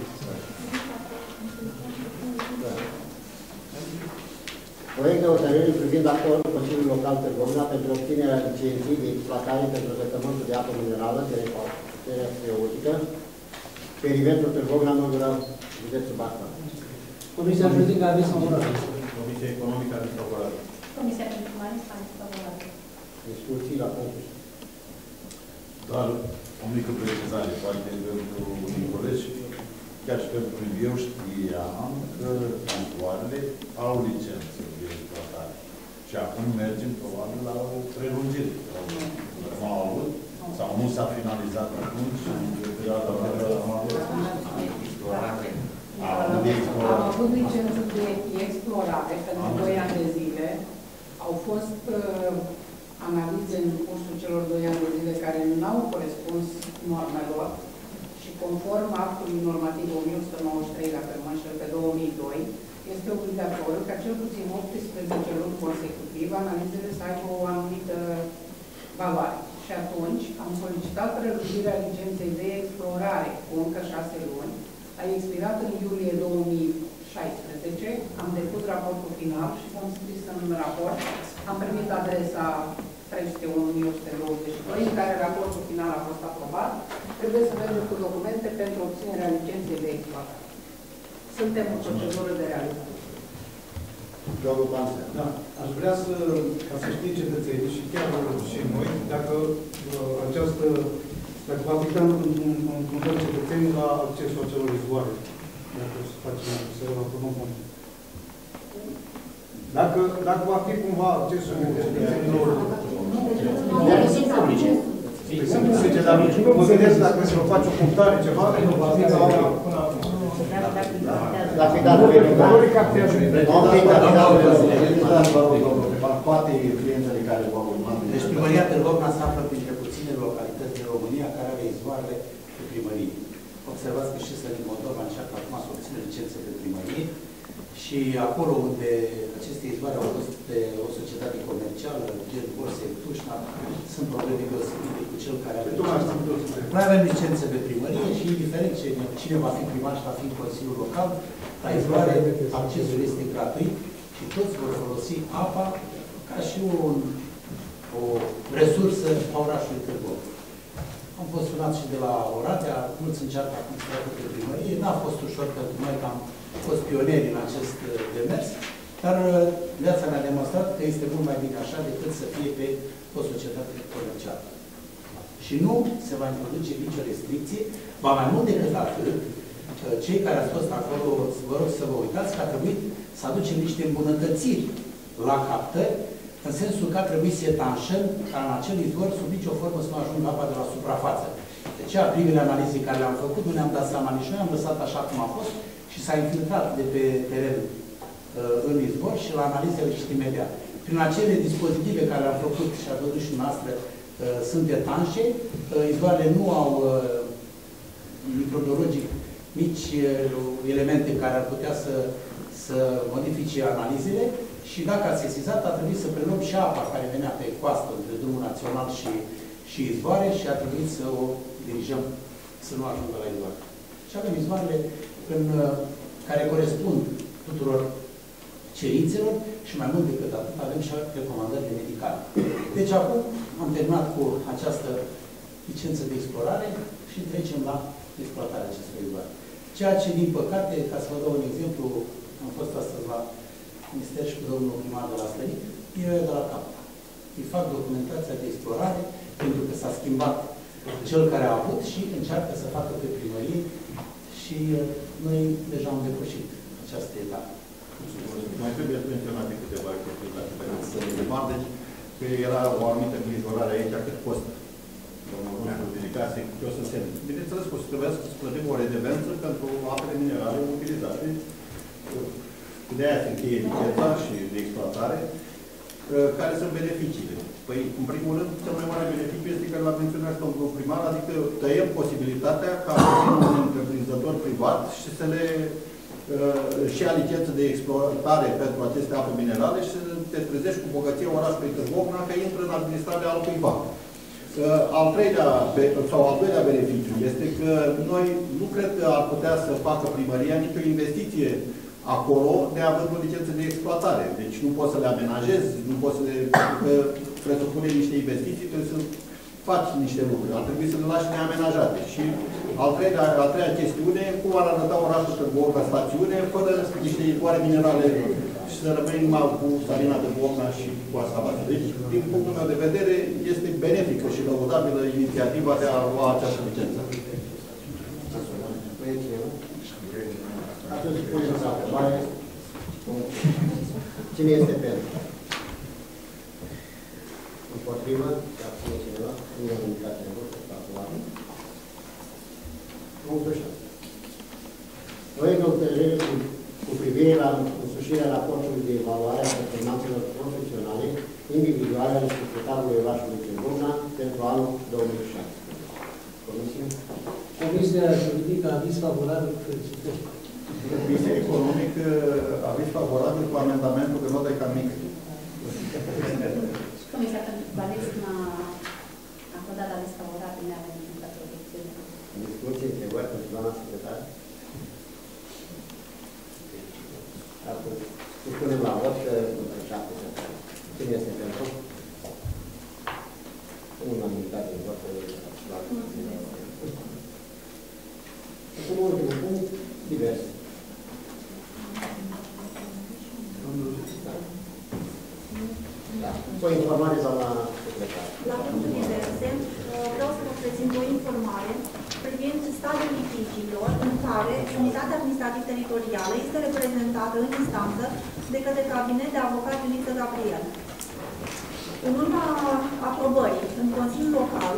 Proiect de hotărâre privind acordul Consiliului Local Târgovna pentru obținerea licenței de exploatare pentru zăcământul de apă minerală de repausterică, perimetrul Târgovna, Măgura, județul Bacău. Comisia Juridică a aviz favorabil. Comisia Economică a aviz favorabil. Comisia pentru Bani a aviz favorabil. Discuții la punctul. Doar o mică precizare, poate pentru unii colegi, chiar și pentru eu știam că cantoarele au licență de exploatare. Și acum mergem probabil la o prelungire. Nu au avut, sau nu s-a finalizat atunci, în perioada care am avut explorare. Am avut licență de explorare pentru doi ani de zile. Au fost uh, analize în cursul celor doi ani de zile care nu au corespuns normelor și conform actului normativ o mie o sută nouăzeci și trei, dacă nu mă înșel, pe două mii doi, este obligatoriu ca cel puțin optsprezece luni consecutive analizele să aibă o anumită valoare. Și atunci am solicitat prelungirea licenței de explorare cu încă șase luni. A expirat în iulie două mii șaisprezece, am depus raportul final și am scris în raport. Am primit adresa trei sute unu mie opt sute douăzeci și doi, în care raportul final a fost aprobat. Trebuie să mergem cu documente pentru obținerea licenței de exploatare. Suntem în procedură de realizare. Domnul Panser. Da. Aș vrea să, ca să știe cetățenii și chiar și noi, dacă uh, această, dacă va aplica în întâmplă cetățenii la accesul acelor izvoare. Dacă să facem, să aprobăm punctul. Dacă, dacă va fi cumva accesul cetățenilor... Dacă sunt publice. Sunt publice, dar mă gândesc dacă se va face o punctare, ceva, nu va fi la... Dacă e dat pe toate influențele care vor urma. Deci primăria Târgovna se află printre puține localități din România care are izvoarele de primărie. Observați că și Sării Moldova încearcă acum să obțină licențe de primărie și acolo unde aceste izvoare au fost de o societate comercială, gen Borse, Tușna, sunt probleme deosebite cu cel care are licențe. Noi avem licențe de primărie și indiferent cine va fi primar și va fi în Consiliul Local, la izvoare accesul este gratuit și toți vor folosi apa ca și un, o resursă a orașului Târgoviște. Am fost sunat și de la Oradea, mulți încearcă acum să facă pe primărie. N-a fost ușor pentru noi că am fost pionieri în acest demers, dar viața ne-a demonstrat că este mult mai bine așa decât să fie pe o societate comercială. Și nu se va introduce nicio restricție, ba mai mult decât atât, cei care ați fost acolo, vă rog să vă uitați că a trebuit să aducem niște îmbunătățiri la captări, în sensul că a trebuit să etanșăm ca în acel izvor, sub nicio formă, să nu ajungă apa de la suprafață. De aceea, primele analize care le-am făcut, nu ne-am dat seama nici noi, am lăsat așa cum a fost și s-a infiltrat de pe teren uh, în izvor și la analizele știm imediat. Prin acele dispozitive care le-am făcut și a văzut și noastră, uh, sunt etanșe, uh, izvoarele nu au uh, microbiologic mici uh, elemente care ar putea să, să modifice analizele. Și dacă ați sesizat, a trebuit să preluăm și apa care venea pe coastă între drumul național și, și izvoare și a trebuit să o dirijăm să nu ajungă la izvoare. Și avem izvoarele în, care corespund tuturor cerințelor și mai mult decât atât avem și recomandările medicale. Deci acum am terminat cu această licență de explorare și trecem la exploatarea acestor izvoare. Ceea ce, din păcate, ca să vă dau un exemplu, am fost astăzi la Minister și cu domnul primar de la Stării, eu de la capăt. Îi fac documentația de explorare, pentru că s-a schimbat cel care a avut și încearcă să facă pe primărie și noi deja am depășit această etapă. Mai trebuie menționate câteva chestii care să le demar, deci că era o anumită îngrijorare aici, cât costă. Domnul Consiliu dedicase, eu să semn. Bineînțeles că o să trebuia să plătim o redevență pentru apele minerale utilizate. De aia se încheie eticheta și de exploatare. Care sunt beneficiile? Păi, în primul rând, cel mai mare beneficiu este că l-a menționat domnul primar, adică tăiem posibilitatea ca un întreprinzător privat și să le și a licență de exploatare pentru aceste ape minerale și să te trezești cu bogăția orașului Târgu Ocna că intră în administrarea altcuiva. Al treilea, sau al doilea beneficiu este că noi nu cred că ar putea să facă primăria nicio investiție acolo neavând o licență de exploatare. Deci nu poți să le amenajezi, nu poți să le presupune niște investiții, trebuie să faci niște lucruri. Ar trebui să le lași neamenajate. Și al treilea, a treia chestiune, cum ar arăta orașul Târgu Ocna stațiune fără niște licoare minerale și să rămâi numai cu salina de Ocna și cu asta. Deci, din punctul meu de vedere, este benefică și lăudabilă inițiativa de a lua această licență. Atunci punem la întrebare. Cine este pentru? Împotrivă? Se abține cineva? Nu am indicat cineva. Punctul șase. Proiectul hotărâre cu, cu privire la însușirea raportului de evaluare a performanțelor profesionale individuale ale secretarului orașului Târgu Ocna pentru anul două mii șaptesprezece. Comisia? Comisia juridică a aviz favorabil. Felicitări. Comisia economic aviz favorabil cu amendamentul că nota e cam mic. Comisia pentru Balism a acordat aviz favorabil, ne avem întâmplată obiecțiune. Discuție, întrebări pentru doamna secretar? Acum, supunem la vot că șapte secretari. Cine este pentru? Unanimitate de vot. Acum, ultimul punct, divers. Da. O informare doamna secretar. La punctul diverse, vreau să vă prezint o informare privind stadiul litigiilor în care unitatea administrativ-teritorială este reprezentată în instanță de către cabinet de avocat Ioniță Gabriel. În urma aprobării în Consiliul Local,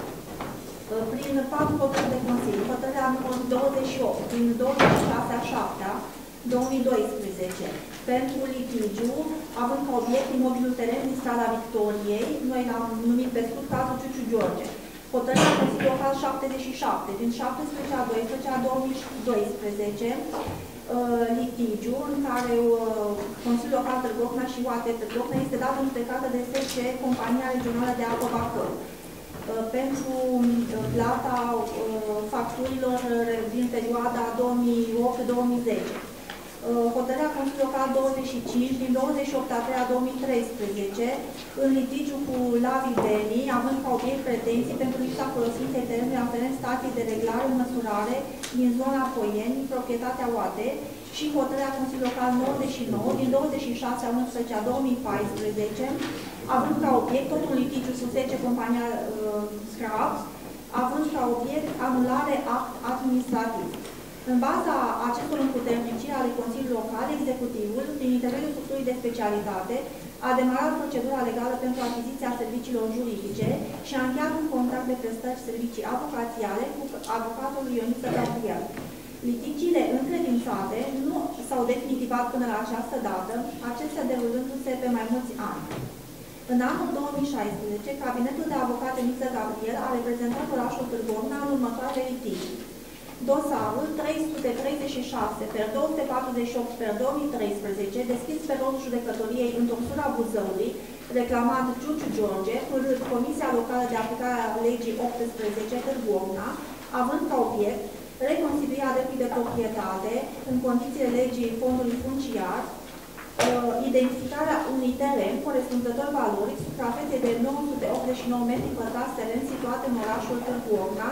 prin patru hotărâri de Consiliu, hotărârea numărul douăzeci și opt, din douăzeci și șase a șaptea două mii doisprezece, pentru litigiu, având ca obiect imobilul teren din strada Victoriei, noi l-am numit pe scurt cazul Ciuciu George. Hotărârea Consiliul Local șaptezeci și șapte, din șaptesprezece a doisprezece a două mii doisprezece, litigiu în care Consiliul Local Târgu Ocna și U A T Târgu Ocna este dat în judecată de S C Compania Regională de Apă Bacău pentru plata facturilor din perioada două mii opt două mii zece. Hotărârea Consiliului Local douăzeci și cinci din douăzeci și opt a treia două mii treisprezece în litigiu cu Lavi Beni, având ca obiect pretenții pentru lipsa folosinței terenului aferent stației de reglare în măsurare din zona Poieni, proprietatea U A T, și hotărârea Consiliului Local nouăzeci și nouă din douăzeci și șase a unsprezece a două mii paisprezece, având ca obiect tot un litigiu cu S C Compania uh, Scrap, având ca obiect anulare act administrativ. În baza acestor împuterniciri ale Consiliului Local, Executivul, prin intermediul structurii de specialitate, a demarat procedura legală pentru achiziția serviciilor juridice și a încheiat un contract de prestări și servicii avocațiale cu avocatul Ioniță Gabriel. Litigiile încredințate nu s-au definitivat până la această dată, acestea derulându-se pe mai mulți ani. În anul două mii șaisprezece, cabinetul de avocat Ioniță Gabriel a reprezentat orașul Târgu Ocna în următoarele litigii. Dosarul trei sute treizeci și șase pe două sute patruzeci și opt pe două mii treisprezece, deschis pe rolul judecătoriei în Topsura Buzăului, reclamat Ciuciu George, cu Comisia Locală de Aplicare a Legii optsprezece Târgu Ocna, având ca obiect reconstituirea dreptului de proprietate în condițiile legii fondului funciar, identificarea unui teren corespunzător valorii suprafeței de nouă sute optzeci și nouă metri pătrați teren situat în orașul Târgu Ocna,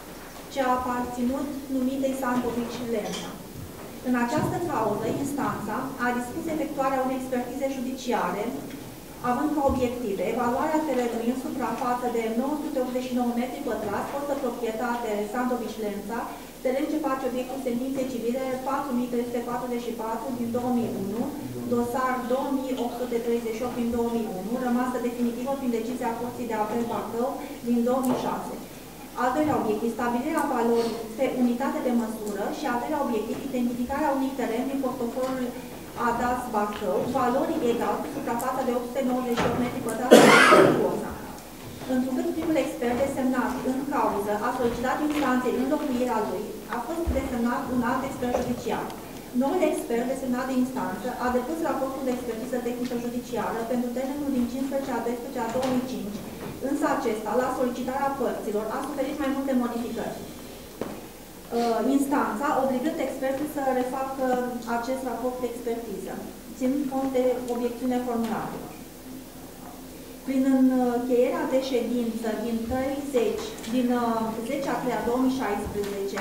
ce a aparținut numitei Santovici Lența. În această cauză, instanța a dispus efectuarea unei expertize judiciare, având ca obiective evaluarea terenului în suprafață de nouă sute optzeci și nouă metri pătrați, fostă proprietate Santovici Lența, teren ce face obiectul sentinței civile patru mii trei sute patruzeci și patru din două mii unu, dosar două mii opt sute treizeci și opt din două mii unu, rămasă definitivă prin decizia Curții de Apel Bacău din două mii șase. Al doilea obiectiv, stabilirea valorii pe unitate de măsură și al treilea obiectiv, identificarea unui teren din portofoliul A D A S Bacău, valorii egal cu suprafața de opt sute nouăzeci și opt metri pătrați de Ocna. Întrucât primul expert desemnat în cauză a solicitat instanței înlocuirea lui, a fost desemnat un alt expert judiciar. Noul expert desemnat de instanță a depus raportul de expertiză tehnică judiciară pentru termenul din cincisprezece a doisprezece a două mii cinci, însă acesta, la solicitarea părților, a suferit mai multe modificări. Instanța, obligând expertul să refacă acest raport de expertiză, ținând cont de obiecțiunea formulatelor. Prin încheierea de ședință din treizeci, din zece a treia două mii șaisprezece,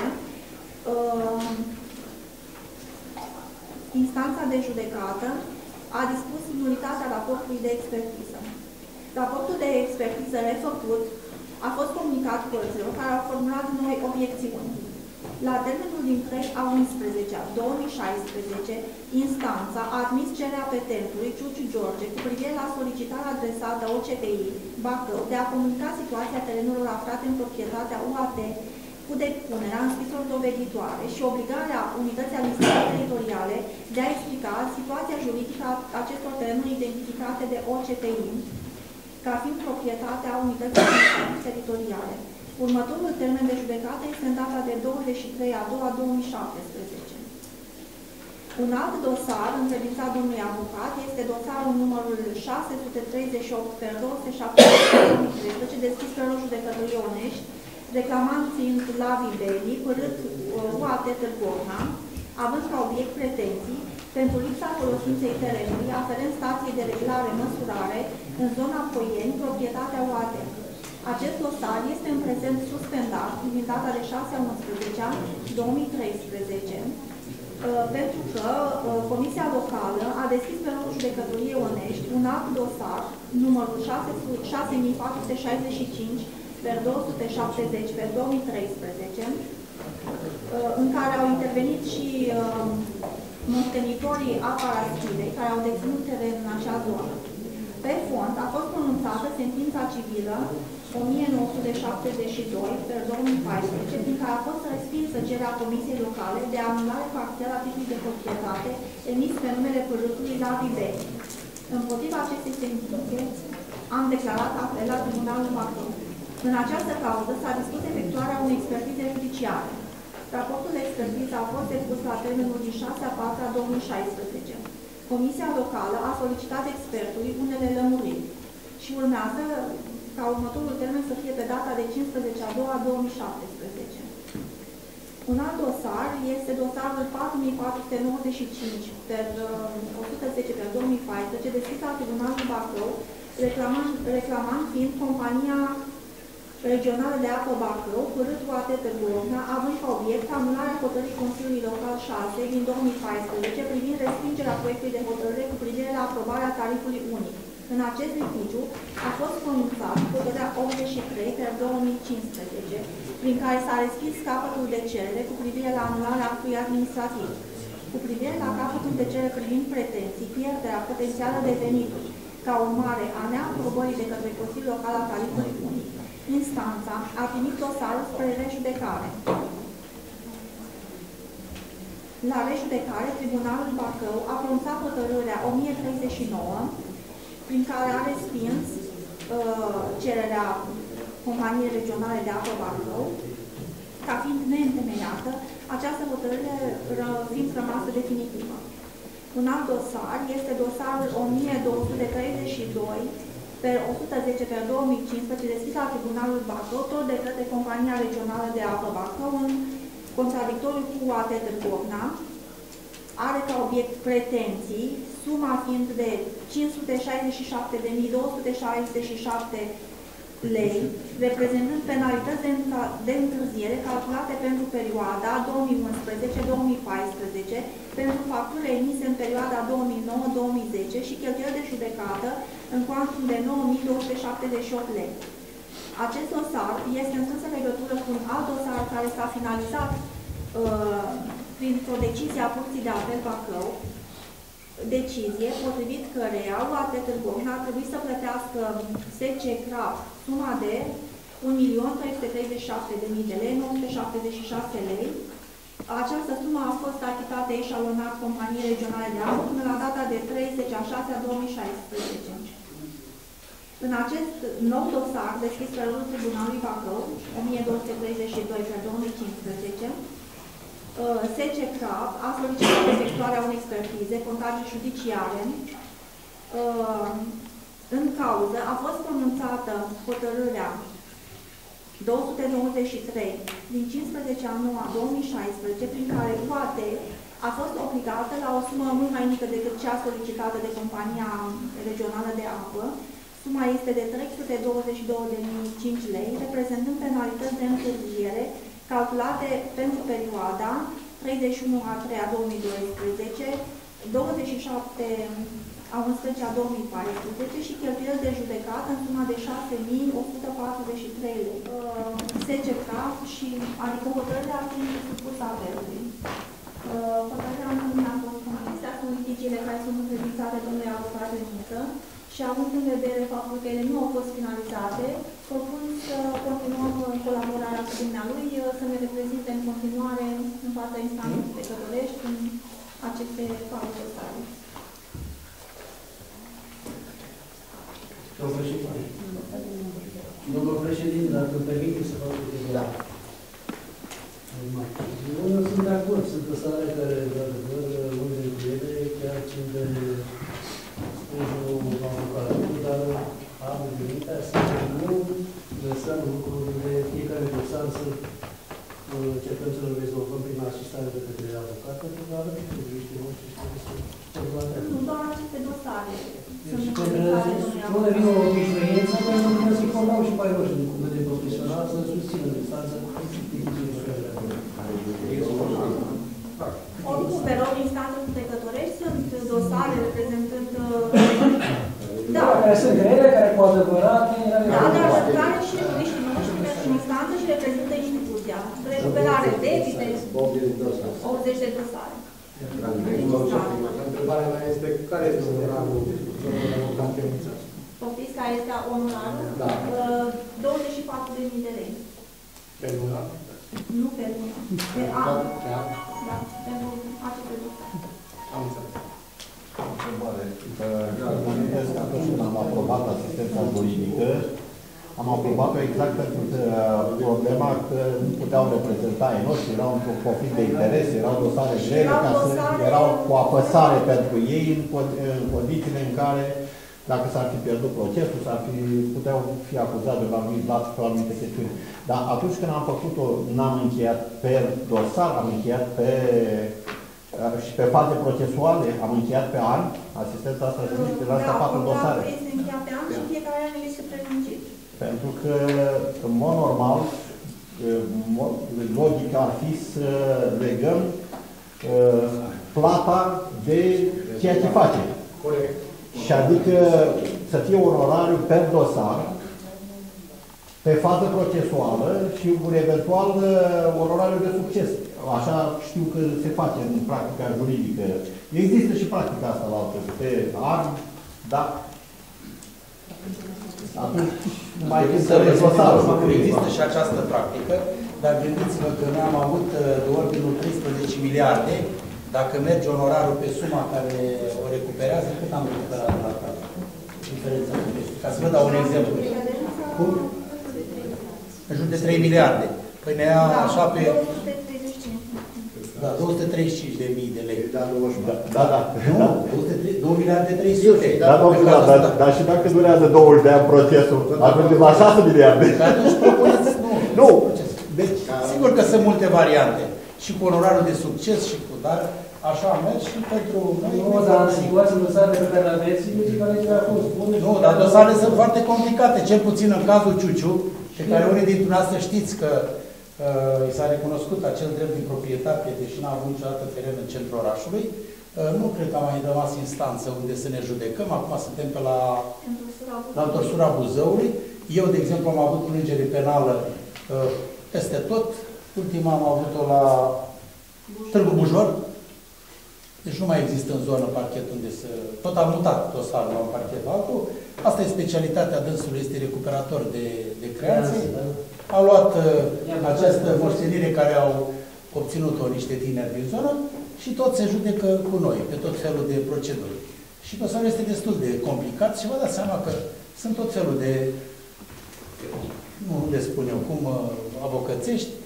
instanța de judecată a dispus nulitatea raportului de expertiză. Raportul de expertiză refăcut a fost comunicat părților care au formulat noi obiecțiuni. La termenul din trei a unsprezecea două mii șaisprezece, instanța a admis cererea petentului Ciuciu George cu privire la solicitarea adresată O C T I Bacău de a comunica situația terenurilor aflate în proprietatea U A T cu depunerea în scrisori doveditoare și obligarea unității administrative teritoriale de a explica situația juridică a acestor terenuri identificate de O C T I ca fiind proprietatea unității administrative teritoriale. Următorul termen de judecată este în data de douăzeci și trei a doua două mii șaptesprezece. Un alt dosar încredințat domnului avocat este dosarul numărul șase sute treizeci și opt pe două sute șaptesprezece două mii treisprezece deschis pe rolul judecătorii Onești, reclamant fiind Lavi Beli, părât U A T Târgovna, având ca obiect pretenții pentru lipsa folosinței terenului aferent stației de reglare măsurare în zona Poieni, proprietatea U A T. Acest dosar este în prezent suspendat din data de șase a unsprezecea două mii treisprezece, pentru că Comisia Locală a deschis pe rolul judecătoriei Onești un alt dosar, numărul șase mii patru sute șaizeci și cinci pe două sute șaptezeci pe două mii treisprezece, în care au intervenit și moștenitorii Aparaschidei, care au deținut teren în acea zonă. Pe fond a fost pronunțată sentința civilă o mie nouă sute șaptezeci și doi pe două mii paisprezece, prin care a fost respinsă cererea Comisiei Locale de anulare parțială a titlului de proprietate emis pe numele părâtului Lavi Beli. Împotriva acestei sentințe am declarat apel la Tribunalul Bacău. În această cauză s-a dispus efectuarea unei expertize judiciare. Raportul de expertiză a fost depus la termenul din șase a patra două mii șaisprezece. Comisia Locală a solicitat expertului unele lămuriri și urmează ca următorul termen să fie pe data de cincisprezece a doua două mii șaptesprezece. Un alt dosar este dosarul patru mii patru sute nouăzeci și cinci pe o sută zece pe două mii paisprezece, deschis la Tribunalul Bacău, reclamant, reclamant fiind compania regională de apă Bacău, părât U A T Târgovna, având ca obiect anularea hotărârii Consiliului Local șase din două mii paisprezece privind respingerea proiectului de hotărâre cu privire la aprobarea tarifului unic. În acest litigiu a fost pronunțat hotărârea optzeci și trei pe două mii cincisprezece, prin care s-a respins capătul de cerere cu privire la anularea actului administrativ. Cu privire la capătul de cerere privind pretenții, pierderea potențială de venituri, ca urmare a neaprobării de către Consiliul Local al tarifului unic, instanța a primit dosarul spre rejudecare. La rejudecare, Tribunalul Bacău a pronunțat hotărârea o mie treizeci și nouă, prin care a respins uh, cererea Companiei Regionale de Apă Bacău, ca fiind neîntemeiată, această hotărâre fiind rămasă definitivă. Un alt dosar este dosarul o mie două sute treizeci și doi pe o sută zece pe două mii cincisprezece, deschis la Tribunalul Bacău, tot de către Compania Regională de Apă Bacău, în contradictoriu cu U A T Târgovna, are ca obiect pretenții, suma fiind de cinci sute șaizeci și șapte de mii două sute șaizeci și șapte lei, reprezentând penalități de, de întârziere calculate pentru perioada două mii unsprezece două mii paisprezece, pentru facturi emise în perioada două mii nouă două mii zece și cheltuieli de judecată în cuantum de nouă mii două sute șaptezeci și opt lei. Acest dosar este în strânsă legătură cu un alt dosar care s-a finalizat uh, printr-o decizie a Curții de Apel Bacău, decizie potrivit căreia U A T Târgovna ar trebui să plătească S C Crap suma de un milion trei sute treizeci și șapte de mii de lei, nouă sute șaptezeci și șase lei. Această sumă a fost achitată eșalonat Companiei Regionale de Apă până la data de treizeci a șasea două mii șaisprezece. În acest nou dosar deschis pe rolul Tribunalului Bacău, o mie două sute treizeci și doi pe două mii cincisprezece, S C C R A P a solicitat efectuarea unei expertize contabile judiciare. În cauză a fost pronunțată hotărârea două sute nouăzeci și trei din cincisprezece a noua două mii șaisprezece, prin care U A T a fost obligată la o sumă mult mai mică decât cea solicitată de Compania Regională de Apă. Suma este de trei sute douăzeci și două de mii cinci lei, reprezentând penalități de întârziere calculate pentru perioada treizeci și unu a treia două mii doisprezece, douăzeci și șapte a unsprezecea două mii paisprezece și cheltuieli de judecată în suma de șase mii o sută patruzeci și trei lei. S C C A și adică hotărârea ar fi supusă apelului. Hotărârea întâlnirea a fost convins cu litigiile care sunt încredințate domnului avocat Râniță și având în vedere faptul că ele nu au fost finalizate, propun să continuăm colaborarea cu dumnealui, să ne reprezinte în continuare în fața instanței judecătorești în aceste patru dosare. Domnul președinte, dacă îmi permite să fac câteva. Da. Eu sunt de acord, sunt dosare care, într-adevăr, unele dintre ele chiar țin de sprijinul avocatului, dar am gândit să nu lăsăm lucrurile, fiecare dosar să încercăm să-l rezolvăm prin asistare de către avocat, pentru că avem juriști noștri și trebuie să rezolvăm. Nu doar aceste dosare. Nu ne vine o obișnuință, pentru că să informăm și pe ai noștri din cuvânt de profesional să susțină în instanță petițiile pe care le avem. Oricum, pe rog, instanțe judecătorești sunt dosare reprezentând... Da. Care sunt grele, care cu adevărat... Da, dar care și juriștii noștri merg în instanță și reprezintă instituția. Recuperare debite, optzeci de dosare. Întrebarea mea este care este onorarul avocat Râniță? Poftiți, care este onorarul? Da. douăzeci și patru de mii de lei. Pe lună? Nu pe lună. Pe an. Da, pentru aceste dosare. Am înțeles. Întrebare. Amintesc că atunci când am aprobat asistența juridică, am aprobat-o exact pentru problema că nu puteau reprezenta ei noștri, erau într-un conflict de interese, erau dosare grele, ca să, erau cu apăsare pentru ei în, în condițiile în care, dacă s-ar fi pierdut procesul, s-ar fi, puteau fi acuzați de la anumit dat pe anumite chestiuni. Dar atunci când am făcut-o, n-am încheiat pe dosar, am încheiat pe și pe faze procesuale, am încheiat pe an, asistența asta juridică, de la asta patru dosare. Da, este încheiat pe an și fiecare an este prelungit. Pentru că, în mod normal, logica ar fi să legăm uh, plata de ceea ce face. Corect. Și adică să fie un orariu per dosar, pe fază procesuală și un eventual uh, un orariu de succes. Așa știu că se face în practica juridică. Există și practica asta la altă, pe an, da. Atunci mai există, există și această practică, dar gândiți-vă că noi am avut de ordinul treisprezece miliarde, dacă merge onorarul pe suma care o recuperează, cât am recuperat la asta? Diferența. Ca să vă dau un exemplu. Cum? În jur de trei miliarde. Păi ne ia așa pe... Da, două sute treizeci și cinci de mii de lei. Da, da. Nu, două miliarde trei sute. Da, domnul, dar, dar și dacă durează douăzeci de ani procesul, ajungem la șase miliarde. Atunci propuneți, nu. Nu. Deci, sigur că sunt multe variante. Și cu onorarul de succes și cu, dar așa merg și pentru... Nu, dar în situații dosare pe care le aveți, care a fost bună. Nu, dar dosarele sunt foarte complicate, cel puțin în cazul Ciuciu, pe care unii dintre dumneavoastră știți că i s-a recunoscut acel drept din proprietate, deși n-a avut niciodată teren în centrul orașului. Nu cred că am mai rămas instanță unde să ne judecăm. Acum suntem pe la, la întorsura Buzăului. Eu, de exemplu, am avut plângere penală peste tot. Ultima am avut-o la Târgu Bujor. Deci nu mai există în zonă parchet unde să... Tot am mutat dosarul la un parchet altul. Asta e specialitatea dânsului, este recuperator de, de creanțe. A luat uh, această moștenire care au obținut-o niște tineri din zonă și tot se judecă cu noi, pe tot felul de proceduri. Și dosarul este destul de complicat și vă dați seama că sunt tot felul de, nu le spun eu cum, uh, avocățești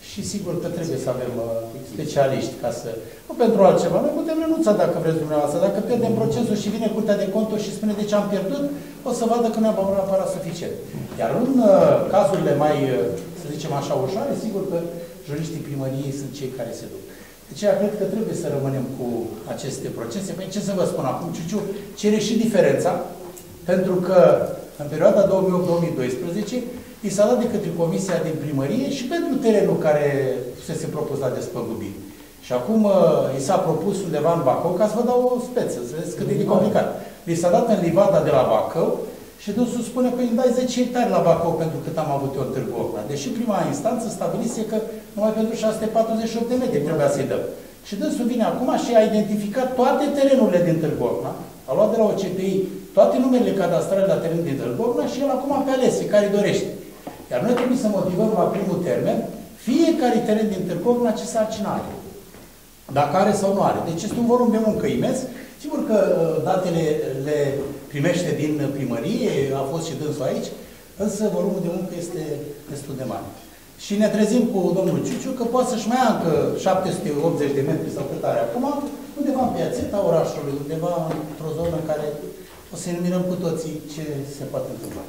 Și sigur că trebuie să avem uh, specialiști ca să... Nu pentru altceva. Noi putem renunța dacă vreți dumneavoastră. Dacă pierdem procesul și vine Curtea de Conturi și spune de ce am pierdut, o să vadă că nu am aparat suficient. Iar în uh, cazurile mai, uh, să zicem așa, ușoare, sigur că juriștii primăriei sunt cei care se duc. De aceea cred că trebuie să rămânem cu aceste procese. Păi ce să vă spun acum, Ciuciu cere și diferența, pentru că în perioada două mii opt două mii doisprezece i s-a dat de către Comisia din Primărie și pentru terenul care fusese propus la despăgubiri. Și acum uh, i s-a propus undeva în Bacău, ca să vă dau o speță, să vedeți cât de complicat. Li s-a dat în livada de la Bacău și dânsul spune că îi dai zece hectare la Bacău pentru cât am avut eu în Târgu Ocna. Deși prima instanță stabilise că numai pentru șase sute patruzeci și opt de metri trebuia să-i dăm. Și dânsul vine acum și a identificat toate terenurile din Târgu Ocna, a luat de la O C P I toate numerele cadastrale la teren din Târgu Ocna și el acum pe alese, care dorește. Iar noi trebuie să motivăm la primul termen fiecare teren din Târgu Ocna ce sarcină are. Dacă are sau nu are. Deci este un volum de muncă imens. Sigur că datele le primește din primărie, a fost și dânsul aici, însă volumul de muncă este destul de mare. Și ne trezim cu domnul Ciuciu că poate să-și mai ia încă șapte sute optzeci de metri sau cât are acum, undeva în piațeta orașului, undeva într-o zonă în care o să ne mirăm cu toții ce se poate întâmpla.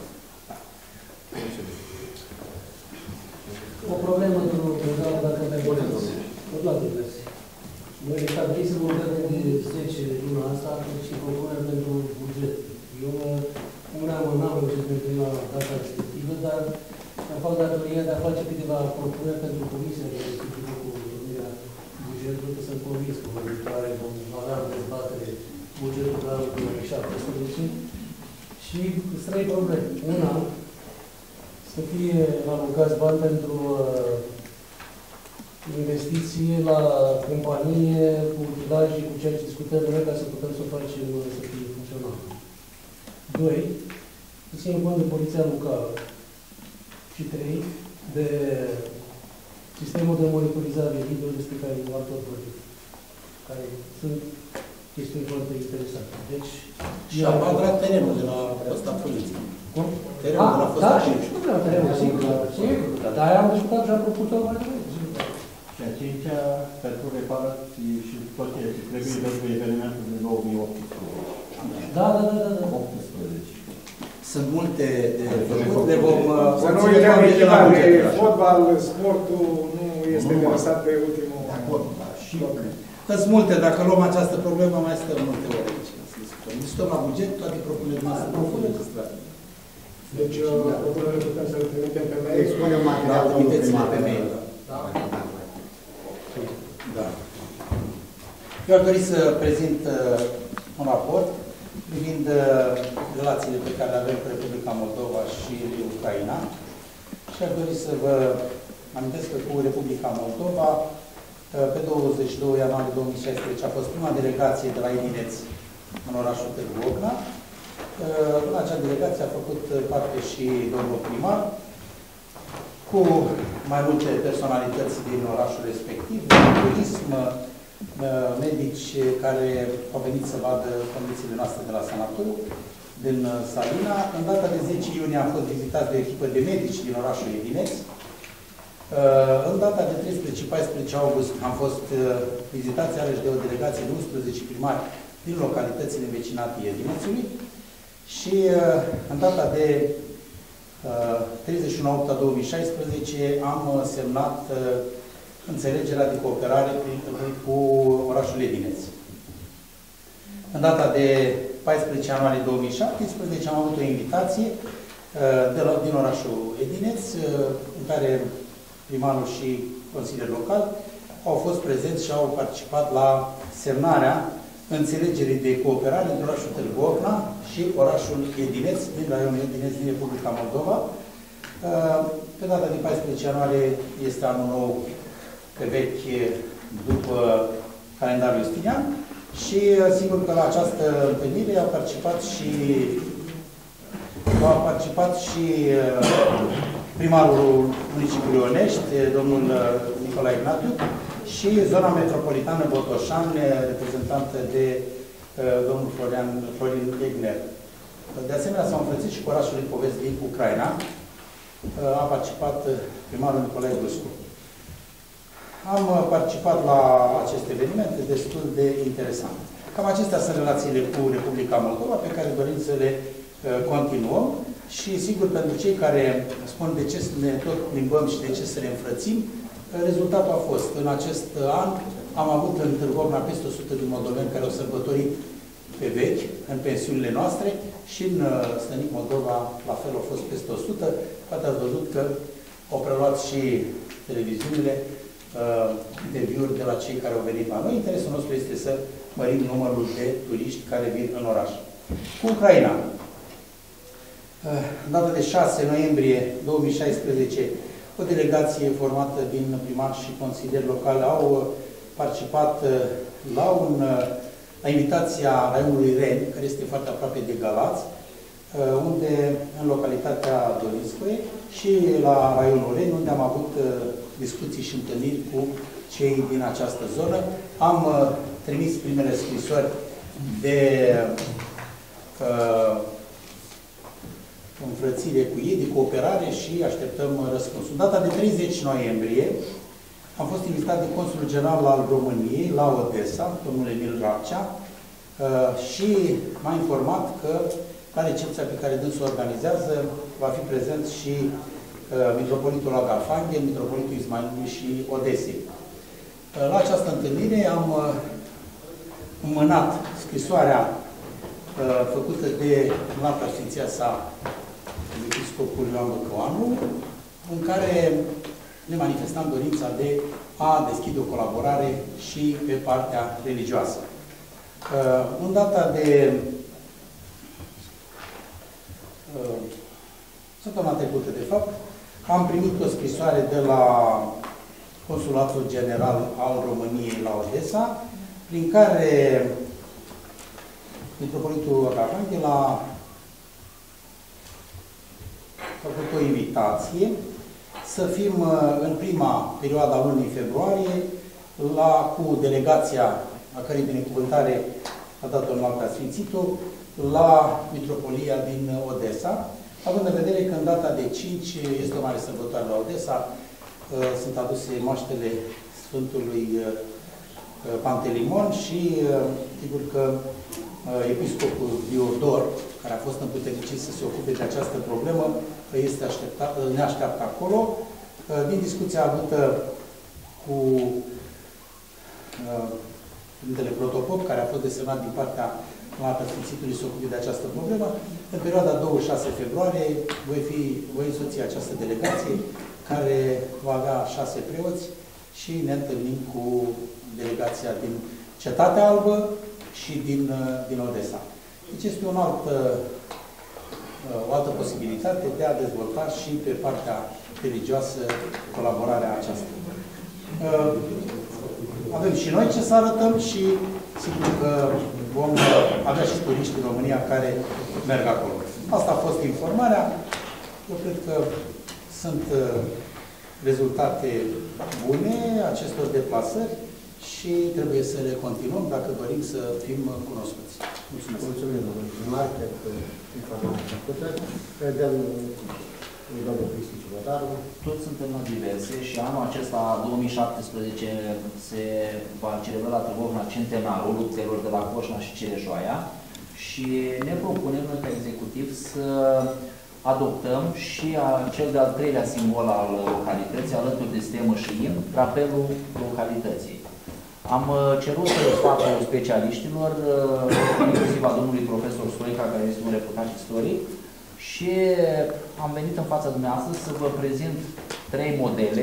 O problemă, domnul Prezal, dacă mai vorbesc. Doar divers. Noi stabilisem un termen de zece luna asta și propunerea pentru buget. Eu nu am reușit pentru prima data respectivă, dar îmi fac datoria de a face câteva propuneri pentru comisia de respectivă cu urmărirea bugetului, că sunt convins că în viitoare vom avea în dezbatere bugetul la anul două mii șaptesprezece și trei probleme. Una, să fie alocați bani pentru uh, investiție la companie, cu utilaje, cu ceea ce discutăm noi, ca să putem să o facem să fie funcțional. Doi, să ținem cont de poliția locală. Și trei, de sistemul de monitorizare video despre care eu am tot vorbit, care sunt chestiuni foarte interesante. Deci, și am luat terenul de la fosta poliție. Cum? Terenul de la fosta poliție. Da, și nu vreau terenul, sigur. Dar aia am discutat și am propus-o mai devreme. Și a cincea, pentru reparații și tot ceea ce trebuie pentru evenimentul din două mii optsprezece. Da, da, da, da. optsprezece. Sunt multe de făcut, le vom... Să nu uităm echilare, fotbal, sportul nu este lăsat pe ultimul... De acord, da. Și sunt multe, dacă luăm această problemă, mai stăm multe ore aici. Discutăm la buget, toate propunerile noastre propuneri de stradă. Deci, propunerile putem să le trimitem pe mail. Expunem materialul Trimiteți-le pe mail. Da. Eu aș dori să prezint uh, un raport privind uh, relațiile pe care le avem cu Republica Moldova și Ucraina. Și aș dori să vă amintesc că cu Republica Moldova, uh, pe douăzeci și doi ianuarie două mii șaisprezece, a fost prima delegație de la Edineț în orașul Târgu Ocna. Uh, în acea delegație a făcut parte și domnul primar, cu mai multe personalități din orașul respectiv, turism, medici care au venit să vadă condițiile noastre de la sanatoriu, din Salina. În data de zece iunie am fost vizitați de o echipă de medici din orașul Edineț. În data de treisprezece paisprezece august am fost vizitați iarăși de o delegație de unsprezece primari din localitățile învecinate Edinețului. Și în data de treizeci și unu august două mii șaisprezece am semnat înțelegerea de cooperare cu orașul Edineț. În data de paisprezece ianuarie două mii șaptesprezece am avut o invitație de la, din orașul Edineț, în care primarul și consilierul local au fost prezenți și au participat la semnarea înțelegerii de cooperare între orașul Târgu Ocna și orașul Edineț, din raionul Edineț din Republica Moldova. Pe data de paisprezece ianuarie este anul nou pe vechi după calendarul Justinian și sigur că la această întâlnire au participat și au participat și primarul municipiului Onești, domnul Nicolae Ignatiu, și zona metropolitană Botoșan, reprezentată de uh, domnul Florian, Florin Egner. De asemenea, s-au înfrățit și cu orașul Lipovesc din Ucraina. Uh, a participat primarul Nicolae Bruscu. Am participat la acest eveniment destul de interesant. Cam acestea sunt relațiile cu Republica Moldova pe care dorim să le continuăm și, sigur, pentru cei care spun de ce să ne tot plimbăm și de ce să ne înfrățim, rezultatul a fost, în acest an, am avut în Târgovna peste o sută de moldoveni care au sărbătorit pe vechi, în pensiunile noastre, și în Stănic Moldova, la fel, au fost peste o sută. Poate ați văzut că au preluat și televiziunile uh, interviuri de la cei care au venit la noi. Interesul nostru este să mărim numărul de turiști care vin în oraș. Cu Ucraina. Uh, în data de șase noiembrie două mii șaisprezece, o delegație formată din primari și consilieri locali au participat uh, la un uh, la invitația raionului Ren, care este foarte aproape de Galați, unde, în localitatea Doriscoe, și la raionul Ren, unde am avut discuții și întâlniri cu cei din această zonă. Am trimis primele scrisori de uh, înfrățire cu ei, de cooperare, și așteptăm răspunsul. Data de treizeci noiembrie am fost invitat de Consulul General al României la Odessa, domnul Emil Rapcea, și m-a informat că la recepția pe care dânsul organizează va fi prezent și Mitropolitul Agafanghe, Mitropolitul Ismailului și Odesei. La această întâlnire am înmânat scrisoarea făcută de înalta sfinția sa, episcopul Ioan Băcăoanu, în care ne manifestam dorința de a deschide o colaborare și pe partea religioasă. Uh, în data de uh, săptămâna trecută, de fapt, am primit o scrisoare de la Consulatul General al României la Odessa, prin care Mitropolitul Agafanghe l-a făcut o invitație să fim în prima perioadă a lunii februarie la, cu delegația a cărei binecuvântare a dat-o în alta Sfințitul, la Mitropolia din Odessa, având în vedere că în data de cinci este o mare sărbătoare la Odessa, sunt aduse moaștele Sfântului Pantelimon și sigur că episcopul Diodor, care a fost împuternicit să se ocupe de această problemă, este așteptat, ne așteaptă acolo. Din discuția avută cu Părintele Protopop, care a fost desemnat din partea Înalta Sfințitului să se ocupe de această problemă, în perioada douăzeci și șase februarie voi, fi, voi însoți această delegație, care va avea șase preoți, și ne întâlnim cu delegația din Cetatea Albă și din, din Odessa. Deci este un alt, o altă posibilitate de a dezvolta și pe partea religioasă colaborarea aceasta. Avem și noi ce să arătăm și sigur că vom avea și turiști din România care merg acolo. Asta a fost informarea. Eu cred că sunt rezultate bune acestor deplasări și trebuie să le continuăm dacă dorim să fim cunoscuți. Mulțumesc. Mulțumim, domnule primar, pentru informația făcută. Vedem domnul Cristi Ciubotaru. Toți suntem la diverse și anul acesta, două mii șaptesprezece, se va celebra la Târgovna centenarul luptelor de la Coșna și Cireșoaia și ne propunem noi ca executiv să adoptăm și cel de-al treilea simbol al localității, alături de stemă și imn, drapelul localității. Am cerut sfatul specialiștilor, inclusiv a domnului profesor Stoica, care este un reputat istoric, și am venit în fața dumneavoastră să vă prezint trei modele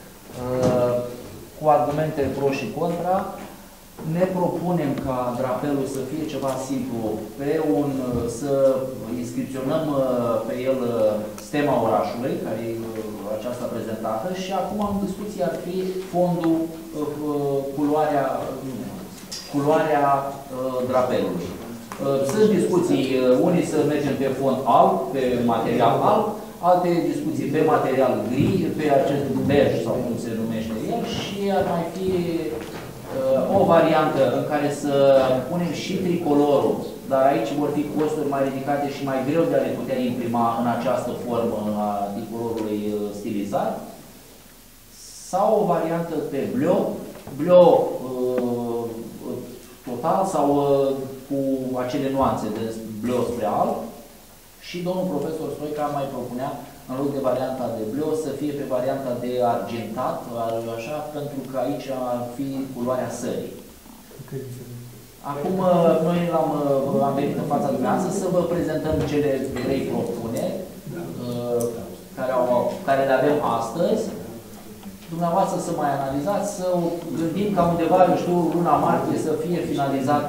cu argumente pro și contra. Ne propunem ca drapelul să fie ceva simplu, pe un, să inscripționăm pe el stema orașului, care e aceasta prezentată, și acum în discuție ar fi fondul, culoarea, culoarea drapelului. Sunt discuții, unii să mergem pe fond alb, pe material alb, alte discuții pe material gri, pe acest bej sau cum se numește el, și ar mai fi o variantă în care să punem și tricolorul, dar aici vor fi costuri mai ridicate și mai greu de a le putea imprima în această formă a tricolorului stilizat. sau o variantă pe bleu, bleu uh, total sau uh, cu acele nuanțe de bleu spre alb. Și domnul profesor Stoica mai propunea, în loc de varianta de bleu, să fie pe varianta de argentat, așa, pentru că aici ar fi culoarea sării. Acum, noi am, am venit în fața dumneavoastră să vă prezentăm cele trei propuneri care, au, care le avem astăzi. Dumneavoastră să mai analizați, să gândim ca undeva, eu știu, luna martie să fie finalizat.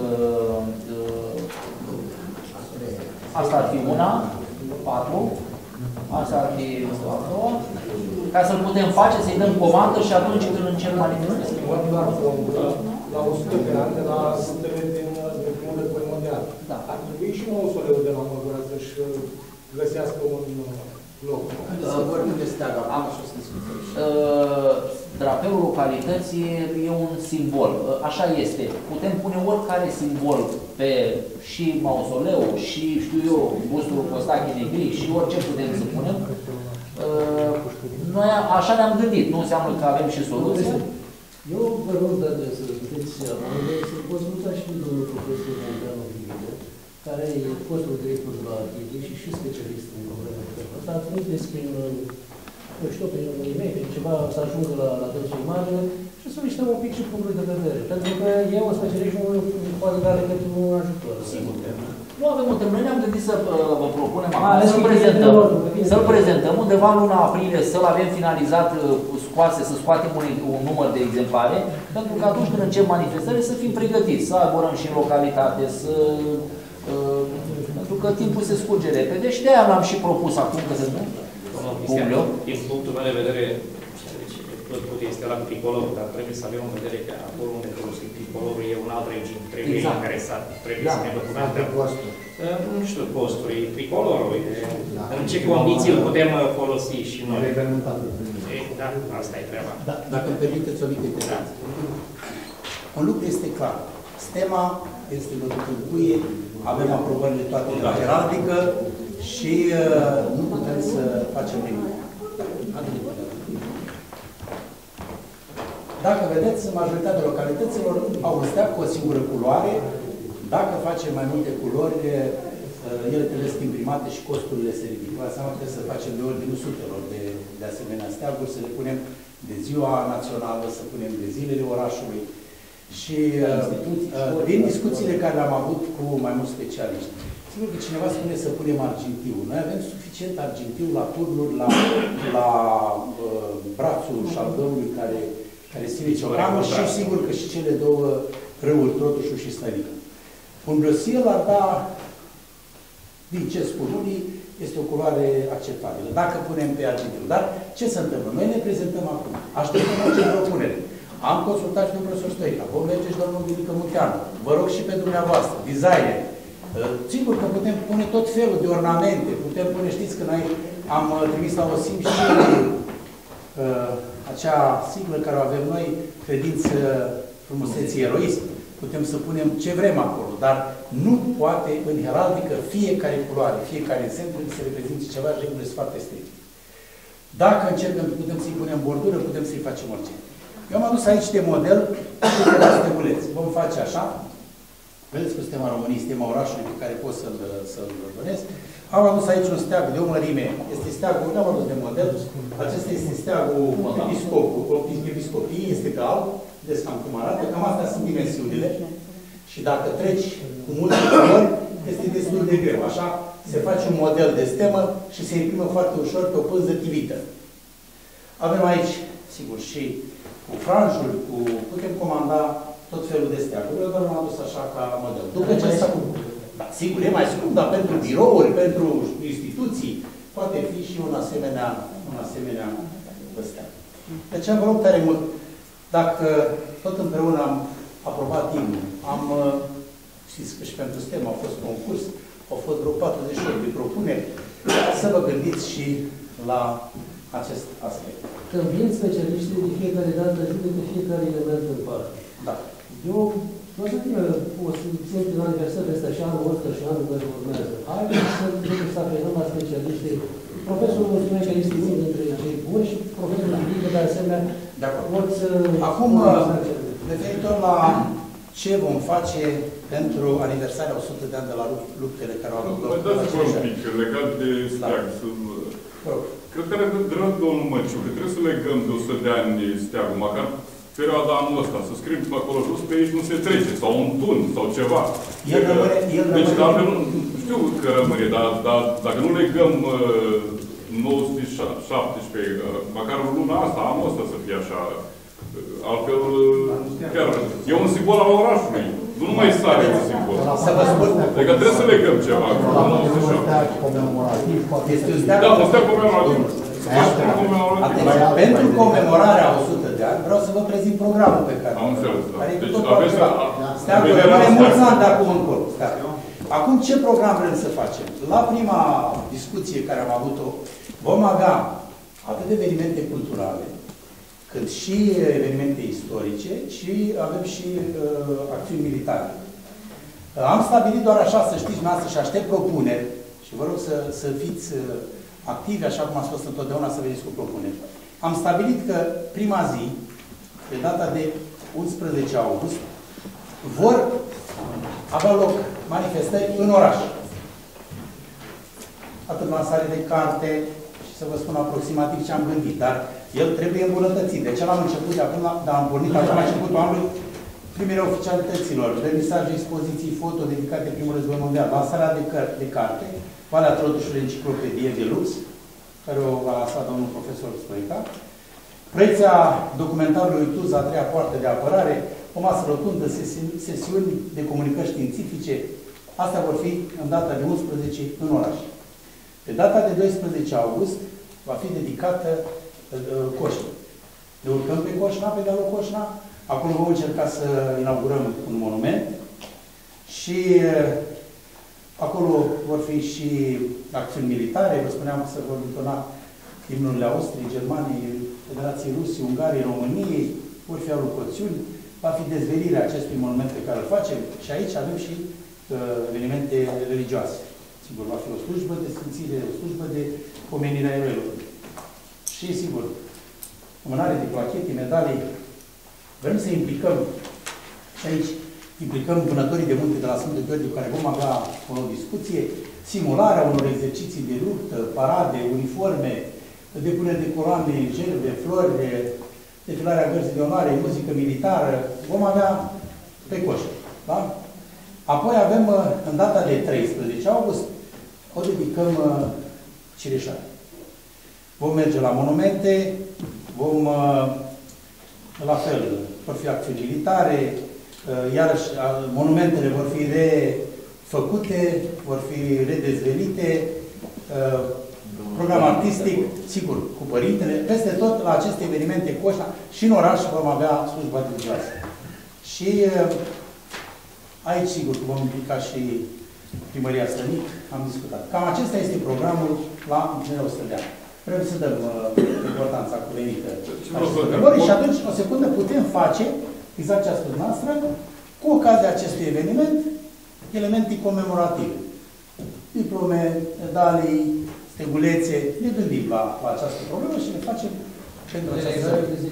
Asta ar fi una, patru. Asta ar fi a doua. Ca să-l putem face, să-i dăm comandă și atunci când încep manifestările. La o sută de ani, de la sutele din primul război mondial. Da. Ar trebui și mausoleul de la Măgura să-și găsească un loc. Vorbim de steag, am și o să discutăm. Drapeul localității e un simbol. Așa este. Putem pune oricare simbol pe și mausoleu, și, știu eu, bustul Costache Negri, și orice putem să punem. Noi așa ne-am gândit. Nu înseamnă că avem și soluții. Eu vă rog, dacă să puteți amande, să consultați și domnul profesor Andreanu Vigile, care e fostul director la Arhivie și și specialist în probleme de felul ăsta. Trimiteți prin, nu știu, prin e-mail, prin ceva, să ajungă la, la dânsul imagine și să solicităm un pic și punctul de vedere. Pentru că eu, în specialist, nu poate da decât un ajutor. Sigur. Nu avem o termen, noi ne-am gândit să uh, vă propunem acum, să-l prezentăm, să-l prezentăm undeva în luna aprilie, să-l avem finalizat, uh, scoase, să scoatem un, un număr de exemplare, pentru că atunci când încep manifestările să fim pregătiți, să aborăm și în localitate, să... Uh, pentru că timpul se scurge repede și de-aia l-am și propus acum, că se spun. Din punctul meu de vedere, tot este la tricolor, dar trebuie să avem în vedere că acolo unde folosim tricolorul e un alt regim, trebuie exact. Care să trebuie da. Să ne documentăm. Nu știu, costuri, tricolorul, da. În ce condiții îl putem folosi și noi. E, da, asta e treaba. Da, dacă îmi permiteți o mică intervenție. Da. Un lucru este clar. Stema este văzută în cuie, avem aprobările toate de la heraldică și uh, nu putem să facem nimic. Dacă vedeți, majoritatea localităților au un steag cu o singură culoare. Dacă facem mai multe culori, ele trebuie să imprimate și costurile se ridică. La seama trebuie să facem de ordinul sutelor de, de asemenea steaguri, să le punem de ziua națională, să punem de zilele orașului. Și uh, din discuțiile care le-am avut cu mai mulți specialiști, sigur că cineva spune să punem argintiu. Noi avem suficient argintiu la turnuri, la, la uh, brațul șalgăului care care ține ciocană și sigur că și cele două râuri, Trotușul și Stărică. Un blăsiel ar da, din ce spun unii, este o culoare acceptabilă, dacă punem pe argintiu. Dar ce se întâmplă? Noi ne prezentăm acum, așteptăm orice propunere. Am consultat și domnul profesor Stoica, vom merge și domnul Vilică Munteanu, vă rog și pe dumneavoastră, designer. Sigur că putem pune tot felul de ornamente, putem pune, știți că noi am trimis la OSIM și uh, acea siglă care o avem noi, credință, frumusețe, eroism. Putem să punem ce vrem acolo, dar nu poate în heraldică fiecare culoare, fiecare semn trebuie să reprezinte ceva, regulile foarte stricte. Dacă încercăm, putem să-i punem bordură, putem să-i facem orice. Eu am adus aici de model câteva steguleți. Vom face așa. Vedeți cu stema României, stema orașului pe care pot să-l să-l donez. Am adus aici un steag de o mărime. Este steagul, nu am adus de model. Acesta este steagul episcopiei, este alb. Vedeți cam cum arată. Cam astea sunt dimensiunile. Și dacă treci cu multe culori, este destul de greu. Așa se face un model de stemă și se imprimă foarte ușor pe o pânză tivită. Avem aici, sigur, și cu franjuri, cu... putem comanda tot felul de steaguri. Eu doar l-am adus așa ca model. După ce asta cu... Da, sigur, e mai scump, dar pentru birouri, pentru instituții, poate fi și un asemenea, un asemenea steag. Deci am rog tare mult, dacă tot împreună am aprobat timpul, am, știți că și pentru STEM a fost concurs, au fost vreo patruzeci și opt de propuneri, să vă gândiți și la acest aspect. Când vin specialiștii de fiecare dată, judecă fiecare element în parte. Da. Eu, nu știu că o să simt în aniversările astea și anul ăsta și anul care urmează. Haideți să vedem să apelăm la specialiști. Profesorul spune că este unul dintre cei buni și profesorul Vigile, de asemenea, De acord. Poți, Acum, uh, referitor la ce vom face pentru aniversarea o sută de ani de la luptele care au avut loc. Mă dați un pic, legat de steag. Cred că are drept domnul Măciu, că trebuie să legăm de o sută de ani steagul, măcar perioada anul ăsta, să scriem acolo jos, pe aici nu se trece, sau un tun, sau ceva. El rămâne, el deci, rămâne... altfel, știu că rămâne, dar, dar dacă nu legăm uh, nouă sute șaptesprezece, uh, măcar luna asta, anul ăsta să fie așa, uh, altfel, uh, chiar, e un simbol al orașului. Nu numai sare un simbol. Să vă spun. Adică trebuie să legăm ceva. Este un steag da, un steag comemorativ. Atenție, pentru comemorarea a o sută de ani, vreau să vă prezint programul pe care... Am înțeles, da. Care Deci, tot aveți... Steagul rămâne mulți ani de acum încolo. Acum, ce program vrem să facem? La prima discuție care am avut-o, vom avea atât evenimente culturale, cât și evenimente istorice, și avem și uh, acțiuni militare. Uh, am stabilit doar așa, să știți dumneavoastră, și aștept propuneri, și vă rog să, să fiți uh, activi, așa cum ați fost întotdeauna, să veniți cu propuneri. Am stabilit că prima zi, pe data de unsprezece august, vor avea loc manifestări în oraș. Atât lansare de carte, și să vă spun aproximativ ce am gândit, dar el trebuie îmbunătățit. De ce l-am început de acum, dar am pornit acum la începutul anului, primele oficialităților, vernisaje, expoziții, foto dedicate primul război mondial, lansarea de, de carte, Valea Trotușului, enciclopedie de lux, care o va lansa domnul profesor Stoica, proiecția documentarului Tuz, a treia poartă de apărare, o masă rotundă, sesiuni de comunicări științifice. Astea vor fi în data de unsprezece în oraș. Pe data de doisprezece august va fi dedicată uh, Coșna. Ne urcăm pe Coșna, pe dealul Coșna. Acolo vom încerca să inaugurăm un monument și uh, acolo vor fi și acțiuni militare. Vă spuneam că se vor întona imnurile Austriei, Germaniei, Federației Rusiei, Ungariei, României. Vor fi alocuțiuni. Va fi dezvelirea acestui monument pe care îl facem și aici avem și uh, evenimente religioase. Sigur, va fi o slujbă de sfințire, o slujbă de pomenire a eroilor. Și, sigur, mânare de plachete, medalii. Vrem să implicăm, și aici implicăm vânătorii de munte de la Sfântul Gheorghe, cu care vom avea o discuție, simularea unor exerciții de luptă, parade, uniforme, depunere de coloane, gerbe, flori, defilarea gărzii de onoare, muzică militară. Vom avea pe coș. Da? Apoi avem, în data de treisprezece august, o dedicăm uh, Cireșare. Vom merge la monumente, vom, uh, la fel, vor fi acțiuni militare, uh, iarăși uh, monumentele vor fi refăcute, vor fi redezvelite, uh, program artistic, sigur, cu părintele, peste tot la aceste evenimente Coșna și în oraș vom avea slujba religioasă. Și uh, aici, sigur, vom implica și Primăria Sănic, am discutat. Cam acesta este programul la o sută de ani. Trebuie să dăm uh, importanța cuvenită. Și atunci, o secundă, putem face, exact ce a spus noastră, cu ocazia acestui eveniment, elemente comemorative. Diplome, medalii, stegulețe, ne gândim la, la această problemă și ne facem pentru această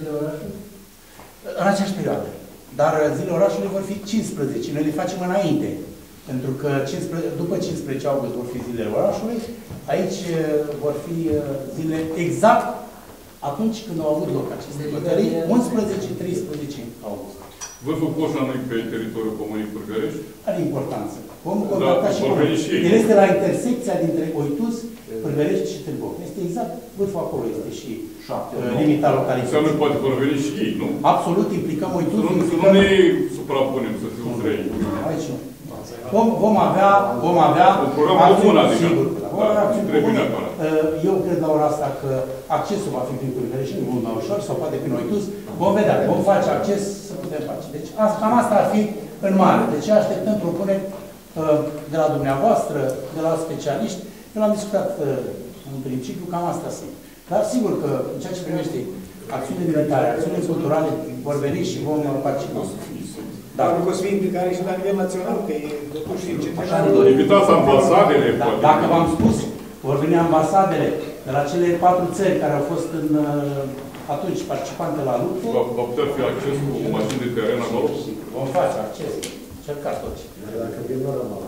în aceeași perioadă. Dar zilele orașului vor fi cincisprezece. Noi le facem înainte. Pentru că cincisprezece, după cincisprezece august vor fi zilele orașului. Aici vor fi zile exact atunci când au avut loc aceste bătălii, unsprezece treisprezece august. Vârful Coșna nu-i pe teritoriul Comunei Pârgărești? Are importanță. Vom contacta da, și și el este la intersecția dintre Oituz, Pârgărești și Târgoc. Este exact, vârful acolo este și uh, limita localității. Înseamnă poate vor veni și ei, nu? Absolut, implicăm Oituz. Să nu, implicăm... să nu ne suprapunem, să fiu trei. Aici nu. Vom, vom avea, vom avea un program comun, adică. Sigur, vom avea acțiuni comune. Uh, Eu cred la ora asta că accesul va fi prin Pârgărești, nu mult mai ușor, sau poate prin Oituz. Vom vedea, vom face acces să putem face. Deci cam asta ar fi în mare. Deci așteptăm propuneri uh, de la dumneavoastră, de la specialiști. Eu l-am discutat uh, în principiu, cam asta sunt. Dar sigur că în ceea ce privește acțiunile militare, acțiunile culturale, vor veni și vom participa. Dar nu că să fie implicare și la nivel național, că e totuși în Invitați ambasadele. Dacă v-am spus, vor veni ambasadele, De la cele patru țări care au fost în, atunci participante la luptă. Va, va putea fi acces cu mașini de teren acolo? Vom face acces. Cercați toți. Dacă vin, nu rămân.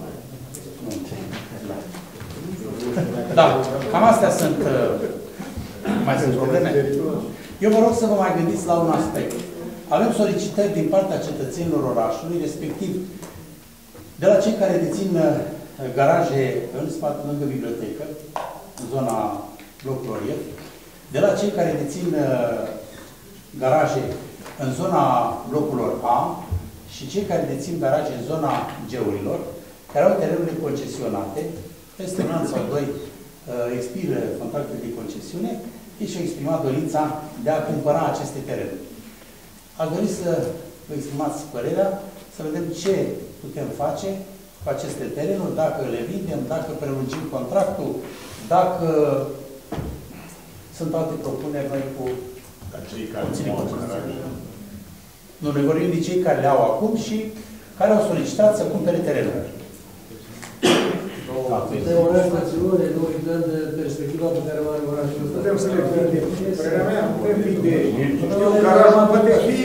Da, cam astea sunt, mai sunt probleme. Eu vă rog să vă mai gândiți la un aspect. Avem solicitări din partea cetățenilor orașului, respectiv de la cei care dețin garaje în spate, lângă bibliotecă, în zona blocului F, de la cei care dețin garaje în zona blocurilor A și cei care dețin garaje în zona G-urilor, care au terenurile concesionate, peste un an sau doi expiră contractul de concesiune, ei și-au exprimat dorința de a cumpăra aceste terenuri. Aș dori să vă exprimați părerea, să vedem ce putem face cu aceste terenuri, dacă le vindem, dacă prelungim contractul, dacă sunt alte propuneri noi cu cei care nu, noi vorbim de cei care le au acum și care au solicitat să cumpere terenuri. Suntem o națiune, nu uităm de perspectiva pe care o are orașul ăsta. Putem să le gândim. Părerea mea, putem fi de... Garajul poate fi...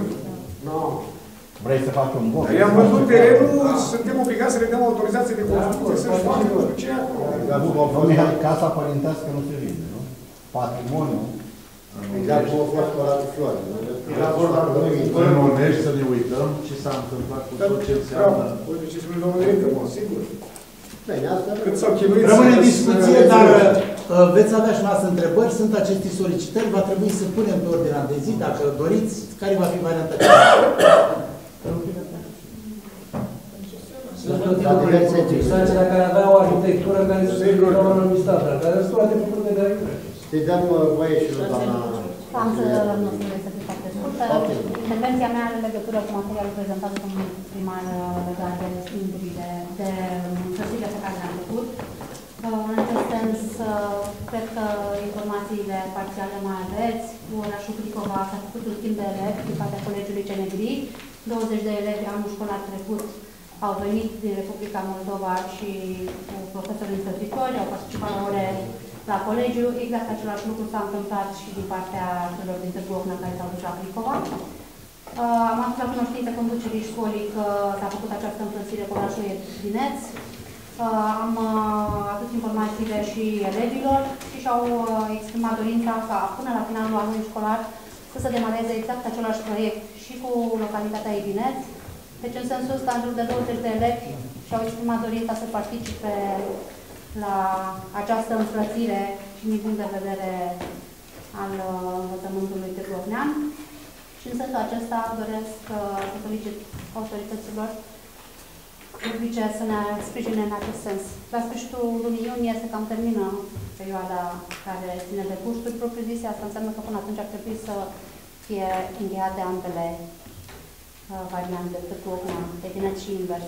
Vrei să faci un bun? I-am văzut terenul, suntem obligați să le dăm autorizație de construcție, să-și facă nu știu ce acolo. Casa părintească nu se vinde, nu? Patrimoniu. Exact cum a fost cu ăla cu Floare. În Onești să ne uităm ce s-a întâmplat cu tot ce înseamnă. Uite ce spune domnul director, mă, sigur. Bine, asta cât s-au chinuit. Rămâne discuție, dar veți avea și noastră întrebări, sunt aceste solicitări, va trebui să punem pe ordinea de zi, dacă doriți, care va fi varianta. Instanțele care avea o arhitectură care se sigur la un anumit stat, care sunt toate făcute de aici. Să-i dăm voie și lui doamna... Am să nu să fie foarte scurtă. Intervenția mea are legătură cu materialul prezentat de domnul primar legat de schimburile, de încălzirile pe care le-am făcut. În acest sens, cred că informațiile parțiale mai aveți. Cu orașul Cricova s-a făcut un schimb de elevi din partea Colegiului Cenegri. douăzeci de elevi anul școlar trecut au venit din Republica Moldova și cu profesori înstățitori, au participat la ore la colegiu. Exact același lucru s-a întâmplat și din partea celor din Târgu Ocna care s-au dus la Cricova. Uh, am aflat la cunoștință conducerii școlii că s-a făcut această înfrățire cu orașul Dineț. Uh, am uh, adus informațiile și elevilor și și-au uh, exprimat dorința ca până la finalul anului școlar să se demareze exact același proiect și cu localitatea Edineț. Deci, în sensul ăsta, în jur de douăzeci de elevi și-au exprimat dorința să participe la această înfrățire și din punct de vedere al învățământului târgovnean. Și în sensul acesta doresc să solicit autorităților publice să ne sprijine în acest sens. La sfârșitul lunii iunie se cam termină perioada care ține de cursuri propriu-zise. Asta înseamnă că până atunci ar trebui să fie încheiate ambele uh, variante, Târgu Ocna, Edineț și invers.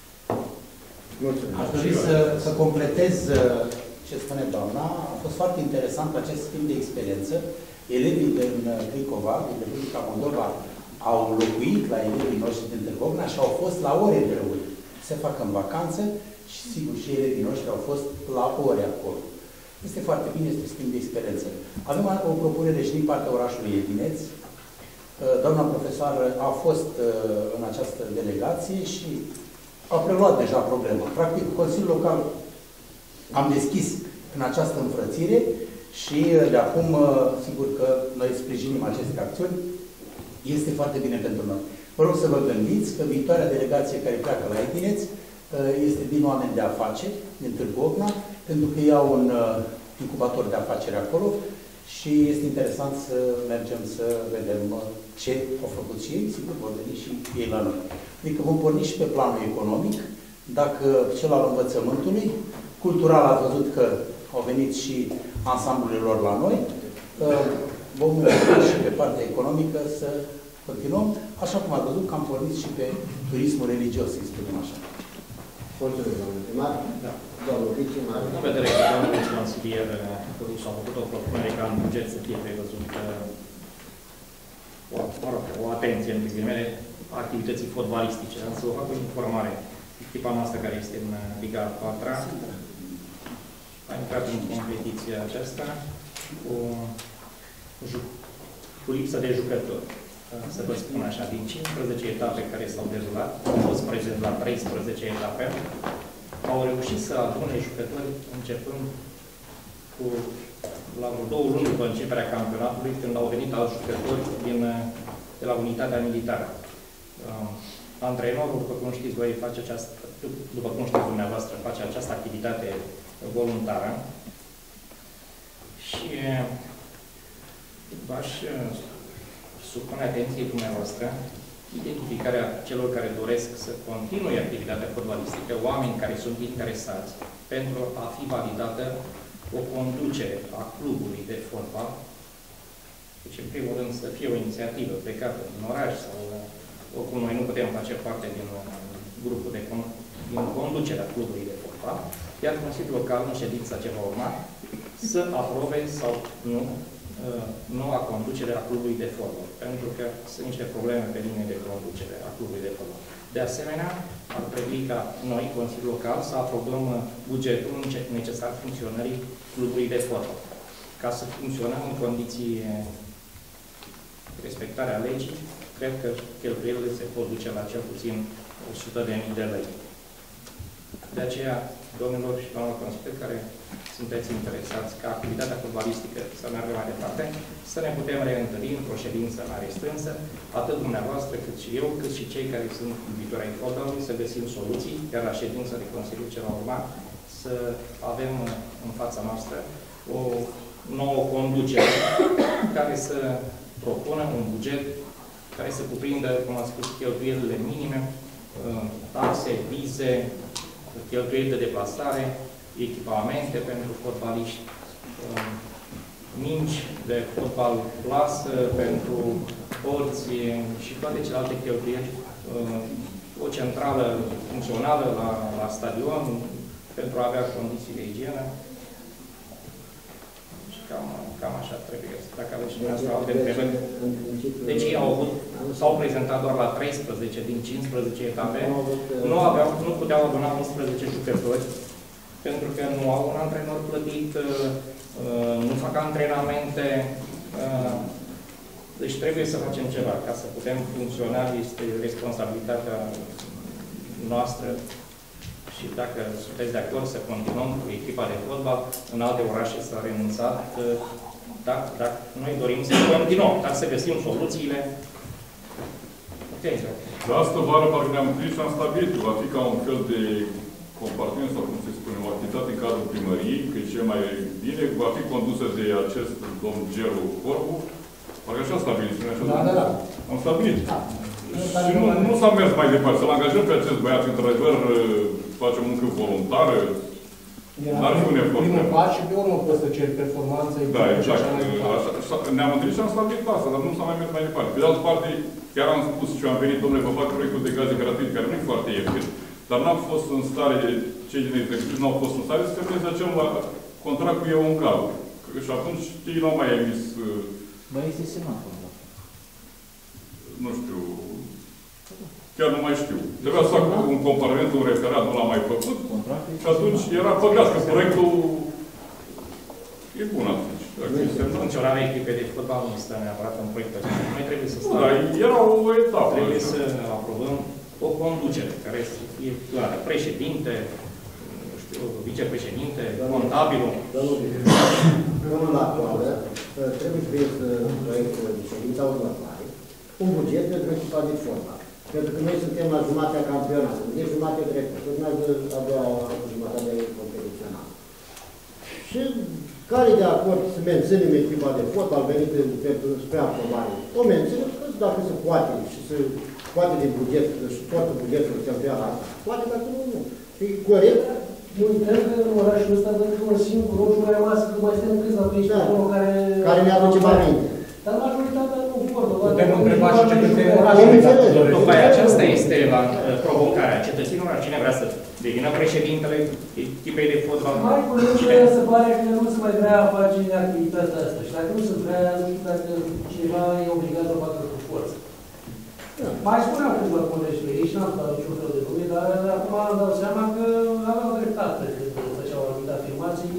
Aș dori să, să completez ce spune doamna. A fost foarte interesant acest schimb de experiență. Elevii din Cricova, din Republica Moldova, au locuit la elevii noștri din Târgu Ocna și au fost la ore împreună. Se fac în vacanță și, sigur, și elevii noștri au fost la ore acolo. Este foarte bine, este schimb de experiență. Avem o propunere și din partea orașului Edineț. Doamna profesoară a fost în această delegație și a preluat deja problema. Practic, Consiliul Local am deschis în această înfrățire și de acum, sigur că noi sprijinim aceste acțiuni. Este foarte bine pentru noi. Vă rog să vă gândiți că viitoarea delegație care pleacă la Edineț este din oameni de afaceri, din Târgu Ocna, pentru că ei au un incubator de afaceri acolo și este interesant să mergem să vedem ce au făcut și ei, sigur vor veni și ei la noi. Adică vom porni și pe planul economic, dacă cel al învățământului, cultural ați văzut că au venit și ansamblurile lor la noi, vom merge și pe partea economică să continuăm, așa cum ați văzut că am pornit și pe turismul religios, să spunem așa. Mulțumesc, domnule primar. Da. Domnul vicimar. În vedere că domnul consilier s-a făcut o propunere ca în buget să fie prevăzut o, mă rog, o atenție în ghilimele activității fotbalistice. Am să vă fac o informare. Echipa noastră care este în Liga a patra a intrat în competiția aceasta cu, cu lipsă de jucători. Să vă spun așa, din cincisprezece etape care s-au derulat, au fost prezent la treisprezece etape, au reușit să adune jucători începând cu la vreo două luni după începerea campionatului, când au venit alți jucători din, de la unitatea militară. Uh, antrenorul, după cum știți voi, face această, după cum știți dumneavoastră, face această activitate voluntară și v-aș supune atenției dumneavoastră identificarea celor care doresc să continue activitatea fotbalistică, oameni care sunt interesați pentru a fi validată o conducere a clubului de fotbal. Deci, în primul rând, să fie o inițiativă plecată din oraș sau oricum noi nu putem face parte din grupul de con din conducerea clubului de fotbal, iar Consiliul Local, în ședința ce va urma, să aprobe sau nu noua conducere a clubului de fotbal, pentru că sunt niște probleme pe linie de conducere a clubului de fotbal. De asemenea, ar trebui ca noi, Consiliul Local, să aprobăm bugetul necesar funcționării clubului de fotbal, ca să funcționăm în condiții respectarea legii. Cred că cheltuielile se pot duce la cel puțin o sută de mii de lei. De aceea, domnilor și doamnelor consilieri care sunteți interesați ca activitatea fotbalistică să meargă mai departe, să ne putem reîntâlni într-o ședință mai restrânsă, atât dumneavoastră, cât și eu, cât și cei care sunt iubitori ai fotbalului, să găsim soluții, iar la ședința de Consiliu ce va urma, să avem în fața noastră o nouă conducere care să propună un buget care să cuprindă, cum am spus, cheltuielile minime, taxe, vize, cheltuieli de deplasare, echipamente pentru fotbaliști, mingi de fotbal plasă, pentru porți și toate celelalte cheltuieli, o centrală funcțională la, la stadion pentru a avea condiții de igienă. Și cam, cam așa trebuie. Dacă aveți și dumneavoastră alte întrebări. Deci ei au avut, s-au prezentat doar la treisprezece din cincisprezece etape. Nu, aveau, nu puteau aduna unsprezece jucători, pentru că nu au un antrenor plătit, nu fac antrenamente. Deci trebuie să facem ceva ca să putem funcționa, este responsabilitatea noastră și dacă sunteți de acord să continuăm cu echipa de fotbal, în alte orașe s-a renunțat, dar, dar noi dorim să continuăm, dar să găsim soluțiile. Okay. De asta vară, parcă ne-am întâlnit și am stabilit, va fi ca un fel de compartiment, sau cum se spune, o activitate în cadrul primăriei, că e cel mai bine, va fi condusă de acest domn Geru Corbu. Parcă așa stabilit, spune așa. Da, da, da. Am stabilit. Da. Și nu, nu s-a mers mai departe. Să-l angajăm pe acest băiat, într-adevăr, face muncă voluntară. N-ar fi un efort. Primul pas și pe urmă poți să ceri performanță. Da, exact. Ne-am întâlnit și am stabilit asta, dar nu s-a mai mers mai departe. Pe de altă parte, chiar am spus și eu am venit, domnule, vă fac proiectul de gaze gratuit, care nu e foarte ieftin, dar n-am fost în stare, cei din executiv n-au fost în stare să se zicem la contract cu eu în cap. Și atunci ei n-au mai emis... Bă, este semafor. Nu știu... Chiar nu mai știu. Trebuia să fac un comparament, un referat, nu l-am mai făcut. Și atunci era păcat că proiectul e bun atunci. Funcționarea echipei de fotbal nu stă neapărat în proiectul acesta. Noi trebuie să stăm. Da, era o etapă. Trebuie să aprobăm o conducere care să fie clară. Președinte, nu știu, vicepreședinte, contabilul. Domnul la actuală, trebuie să fie proiectul de ședința următoare, un buget pentru echipa de fotbal. Pentru că noi suntem la jumatea campionatului, de jumate trecută, urmează a doua jumătate competițională. Și care de acord să menținem echipa de fotbal venită pentru spre aprobare? O menținem, dacă se poate și se poate din buget, și toată bugetul cheltuia la asta. Poate, dacă nu, nu. E corect. Nu uităm că în orașul ăsta avem un singur roșu mai rămas, că mai suntem câțiva pe aici, acolo, care... Care ne aduce mai minte. Dar majoritatea nu vorbă. Putem întreba și cetățenii orașului. După aceasta este la provocarea cetățenilor, cine vrea să devină președintele echipei de fotbal. Mai curând se pare că nu se mai vrea face activitatea asta. Și dacă nu se vrea, nu știu dacă cineva e obligat să o facă cu forță. Mai spuneam câțiva colegi pe ei și n-am dat niciun fel de nume, dar acum am dat seama că aveau dreptate când făceau anumite afirmații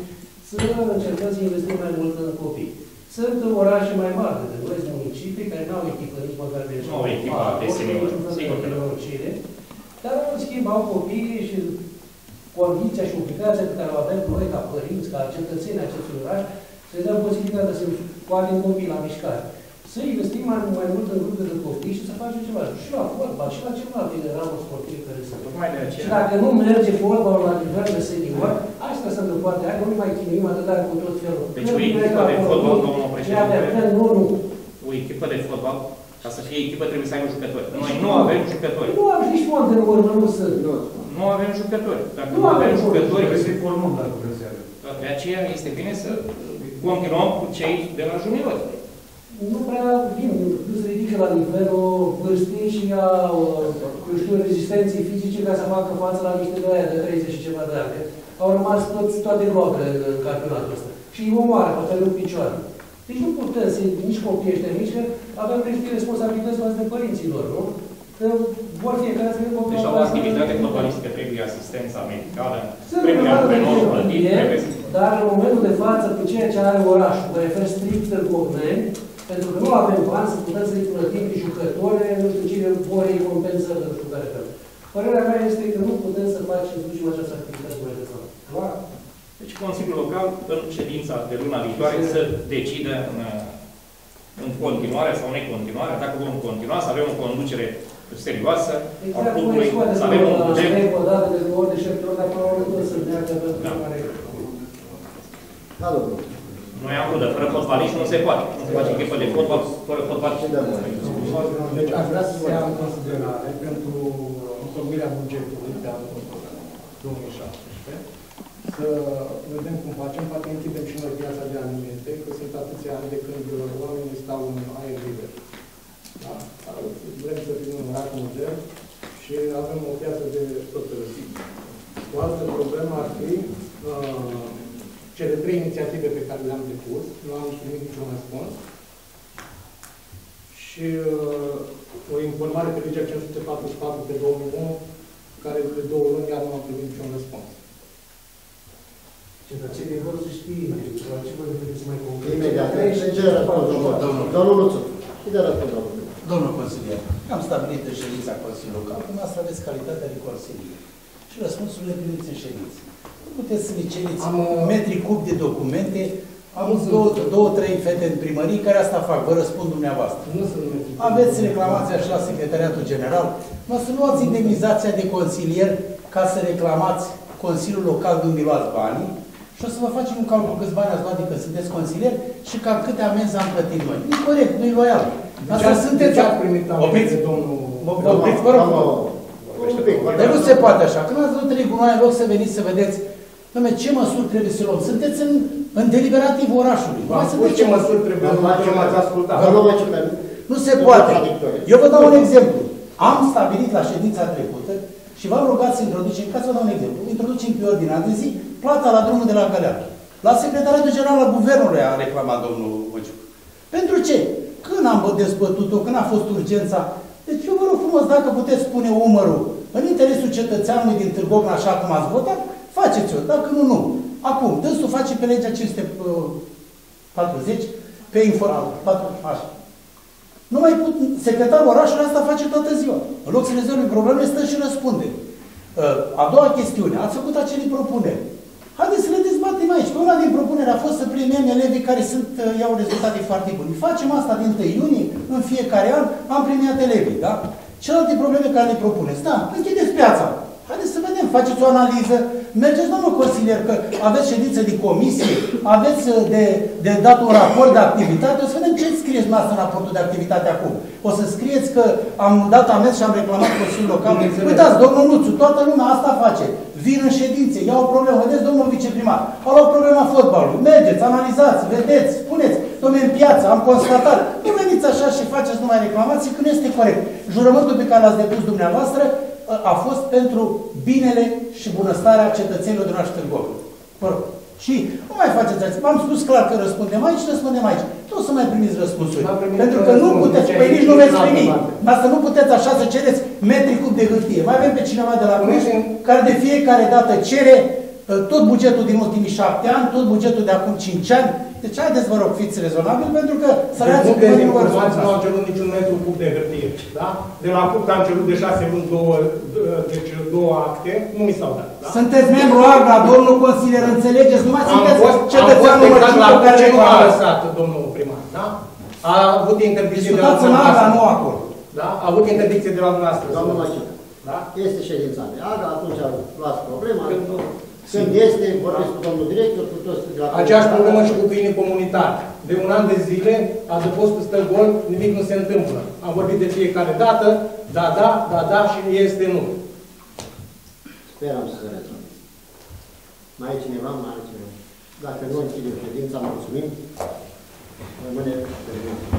să încercăm să investim mai mult în copii. Sunt orașe mai mari decât noi, sunt municipii care nu au echipă nici măcar de nu au echipă de seniori, sigur că nu. Dar în schimb au copii și condiția și obligația pe care o avem noi ca părinți, ca cetățeni acestui oraș, să-i dăm posibilitatea să scoatem copii la mișcare. Să investim mai, mai mult în grupe de copii și să facem ceva. Și la fotbal, și la celălalt ramuri sportive care sunt. Și dacă nu merge fotbalul la nivel de senior, asta se întâmplă foarte ani, nu mai chinuim atâta cu tot felul. Deci o echipă de fotbal, domnul președinte, nu, nu. O echipă de fotbal, ca să fie echipă trebuie să aibă jucători. Noi nu avem jucători. Nu avem nici fond în urmă, nu sunt. Nu avem jucători. Dacă nu avem jucători, să-i formăm dacă vreau să avem. De aceea este bine să continuăm cu cei de la juniori. Nu prea vin, nu se ridică la nivelul vârstei și a, eu știu, rezistenței fizice ca să facă față la niște de aia de treizeci și ceva de ani. Au rămas toți, toate globele în campionatul ăsta. Și îi omoară, poate nu picioare. Deci nu putem să, nici copiii ăștia mici, că avem responsabilități față de părinții lor, nu? Că vor fiecare să fie copii. Deci la o activitate fotbalistică trebuie asistența medicală, trebuie antrenorul plătit, trebuie să... Dar în momentul de față, cu ceea ce are orașul, mă refer strict în Cocneni, pentru că nu avem bani să putem să-i plătim pe jucători, nu știu cine vor ei compensări, nu știu care fel. Părerea mea este că nu putem să facem, să ducem această activitate mai departe. Clar? Deci Consiliul Local, în ședința de luna viitoare, să decidă în, în continuare sau necontinuare, dacă vom continua, să avem o conducere serioasă a clubului, să avem un buget. O dată de două ori de șapte ori, dacă nu să meargă pentru care... Da, domnul. Noi am vrut, fără fotbaliști nu se poate. Nu se face echipă de fotbal fără fotbaliști. Deci aș vrea să se ia în considerare pentru întocmirea bugetului de anul două mii șaptesprezece, să vedem cum facem, poate închidem și noi piața de alimente, că sunt atâția ani de când oamenii stau în aer liber. Da? Vrem să fim un oraș modern și avem o piață de tot răsit. O altă problemă ar fi uh, cele trei inițiative pe care le-am depus, nu am primit niciun răspuns. Și uh, o informare pe legea cinci sute patruzeci și patru pe două mii unu, care de două luni iar nu am primit niciun răspuns. Cetățenii vor să știe, ce vă vedeți mai concret? Imediat, ce răspuns, domnul Luțu. Și de răspuns, domnul. Domnul consilier, am stabilit în ședința Consiliului Local, dumneavoastră aveți calitatea de consilier. Și răspunsurile primiți în ședință. Nu puteți să ne cereți am, metri cub de documente. Am două, două, trei fete în primărie care asta fac, vă răspund dumneavoastră. Nu sunt metri. Aveți reclamația și la Secretariatul General. Mă să luați indemnizația de consilier ca să reclamați Consiliul Local de unde luați banii și o să vă facem un calcul câți bani ați luat de când sunteți consilier și cam câte amenzi am plătit noi. Nu-i corect, nu-i loial. Asta sunteți... Ce ați primit amenzi, domnul... Vă opriți, vă rog. Dar nu se poate așa. Când ați văzut gunoaie, în loc să veniți să vedeți, dom'le, ce măsuri trebuie să luăm? Sunteți în, în deliberativ orașului. V-am spus ce măsuri trebuie să luăm, ce m-ați ascultat. Nu se poate. Eu vă dau un exemplu. Am stabilit la ședința trecută și v-am rugat să introducem, ca să vă dau un exemplu, introducem pe ordinea de zi plata la drumul de la Găleată. La Secretariatul General al Guvernului a reclamat domnul Măciuc. Pentru ce? Când am dezbătut-o, când a fost urgența. Deci eu vă rog frumos, dacă puteți pune umărul în interesul cetățeanului din Târgovna, așa cum ați votat, faceți-o. Dacă nu, nu. Acum, dânsul face pe legea cinci sute patruzeci, pe informare. Așa. Nu mai put, secretarul orașului asta face toată ziua. În loc să rezolve problemele, stă și răspunde. A doua chestiune, ați făcut acele propuneri. Haideți să le dezbatem aici. Pe una din propuneri a fost să primim elevii care sunt, iau rezultate foarte bune. Facem asta din întâi iunie, în fiecare an, am premiat elevii, da? Celelalte probleme care le propuneți, da, închideți piața. Haideți să vedem, faceți o analiză, mergeți, domnul consilier, că aveți ședință de comisie, aveți de, de dat un raport de activitate, o să vedem ce scrieți noastră în raportul de activitate acum. O să scrieți că am dat amenzi și am reclamat Consiliul Local. Uitați, domnul Nuțu, toată lumea asta face. Vin în ședințe, iau o problemă, vedeți, domnul viceprimar, au luat problema fotbalului, mergeți, analizați, vedeți, spuneți, domnule, în piață, am constatat. Nu veniți așa și faceți numai reclamații, că nu este corect. Jurământul pe care l-ați depus dumneavoastră a fost pentru binele și bunăstarea cetățenilor din orașul Târgoviște. Vă rog. Și nu mai faceți asta. V-am spus clar că răspundem aici, răspundem aici. Nu o să mai primiți răspunsuri. Pentru că nu puteți, păi nici nu veți primi. Asta nu puteți așa să cereți metri cub de hârtie. Mai avem pe cineva de la Cluj care de fiecare dată cere tot bugetul din ultimii șapte ani, tot bugetul de acum cinci ani. Deci haideți, vă rog, fiți rezonabil, pentru că să deci nu reați de informații, nu am cerut niciun metru cub de hârtie. Da? De la cub am cerut de șase luni două, deci două acte, nu mi s-au dat. Da? Sunteți membru AGRA, domnul consilier, înțelegeți? Nu mai sunteți cetățeanul numărul care ce nu a reclamați. lăsat domnul primar. Da? A avut interdicție de la Discutați în AGRA, nu acolo. Da? A avut interdicție de la dumneavoastră. Domnul Maciucă, da? Este ședința de AGRA, atunci luați problema. Când este, vorbesc cu domnul director, cu toți de la... Aceeași problemă și cu câinii comunitari. De un an de zile, adăpostul stă gol, nimic nu se întâmplă. Am vorbit de fiecare dată, da, da, da, da și este nu. Speram să se rezolve. Mai e cineva? Mai e cineva. Dacă nu închidem ședința, mulțumim. Rămâne pe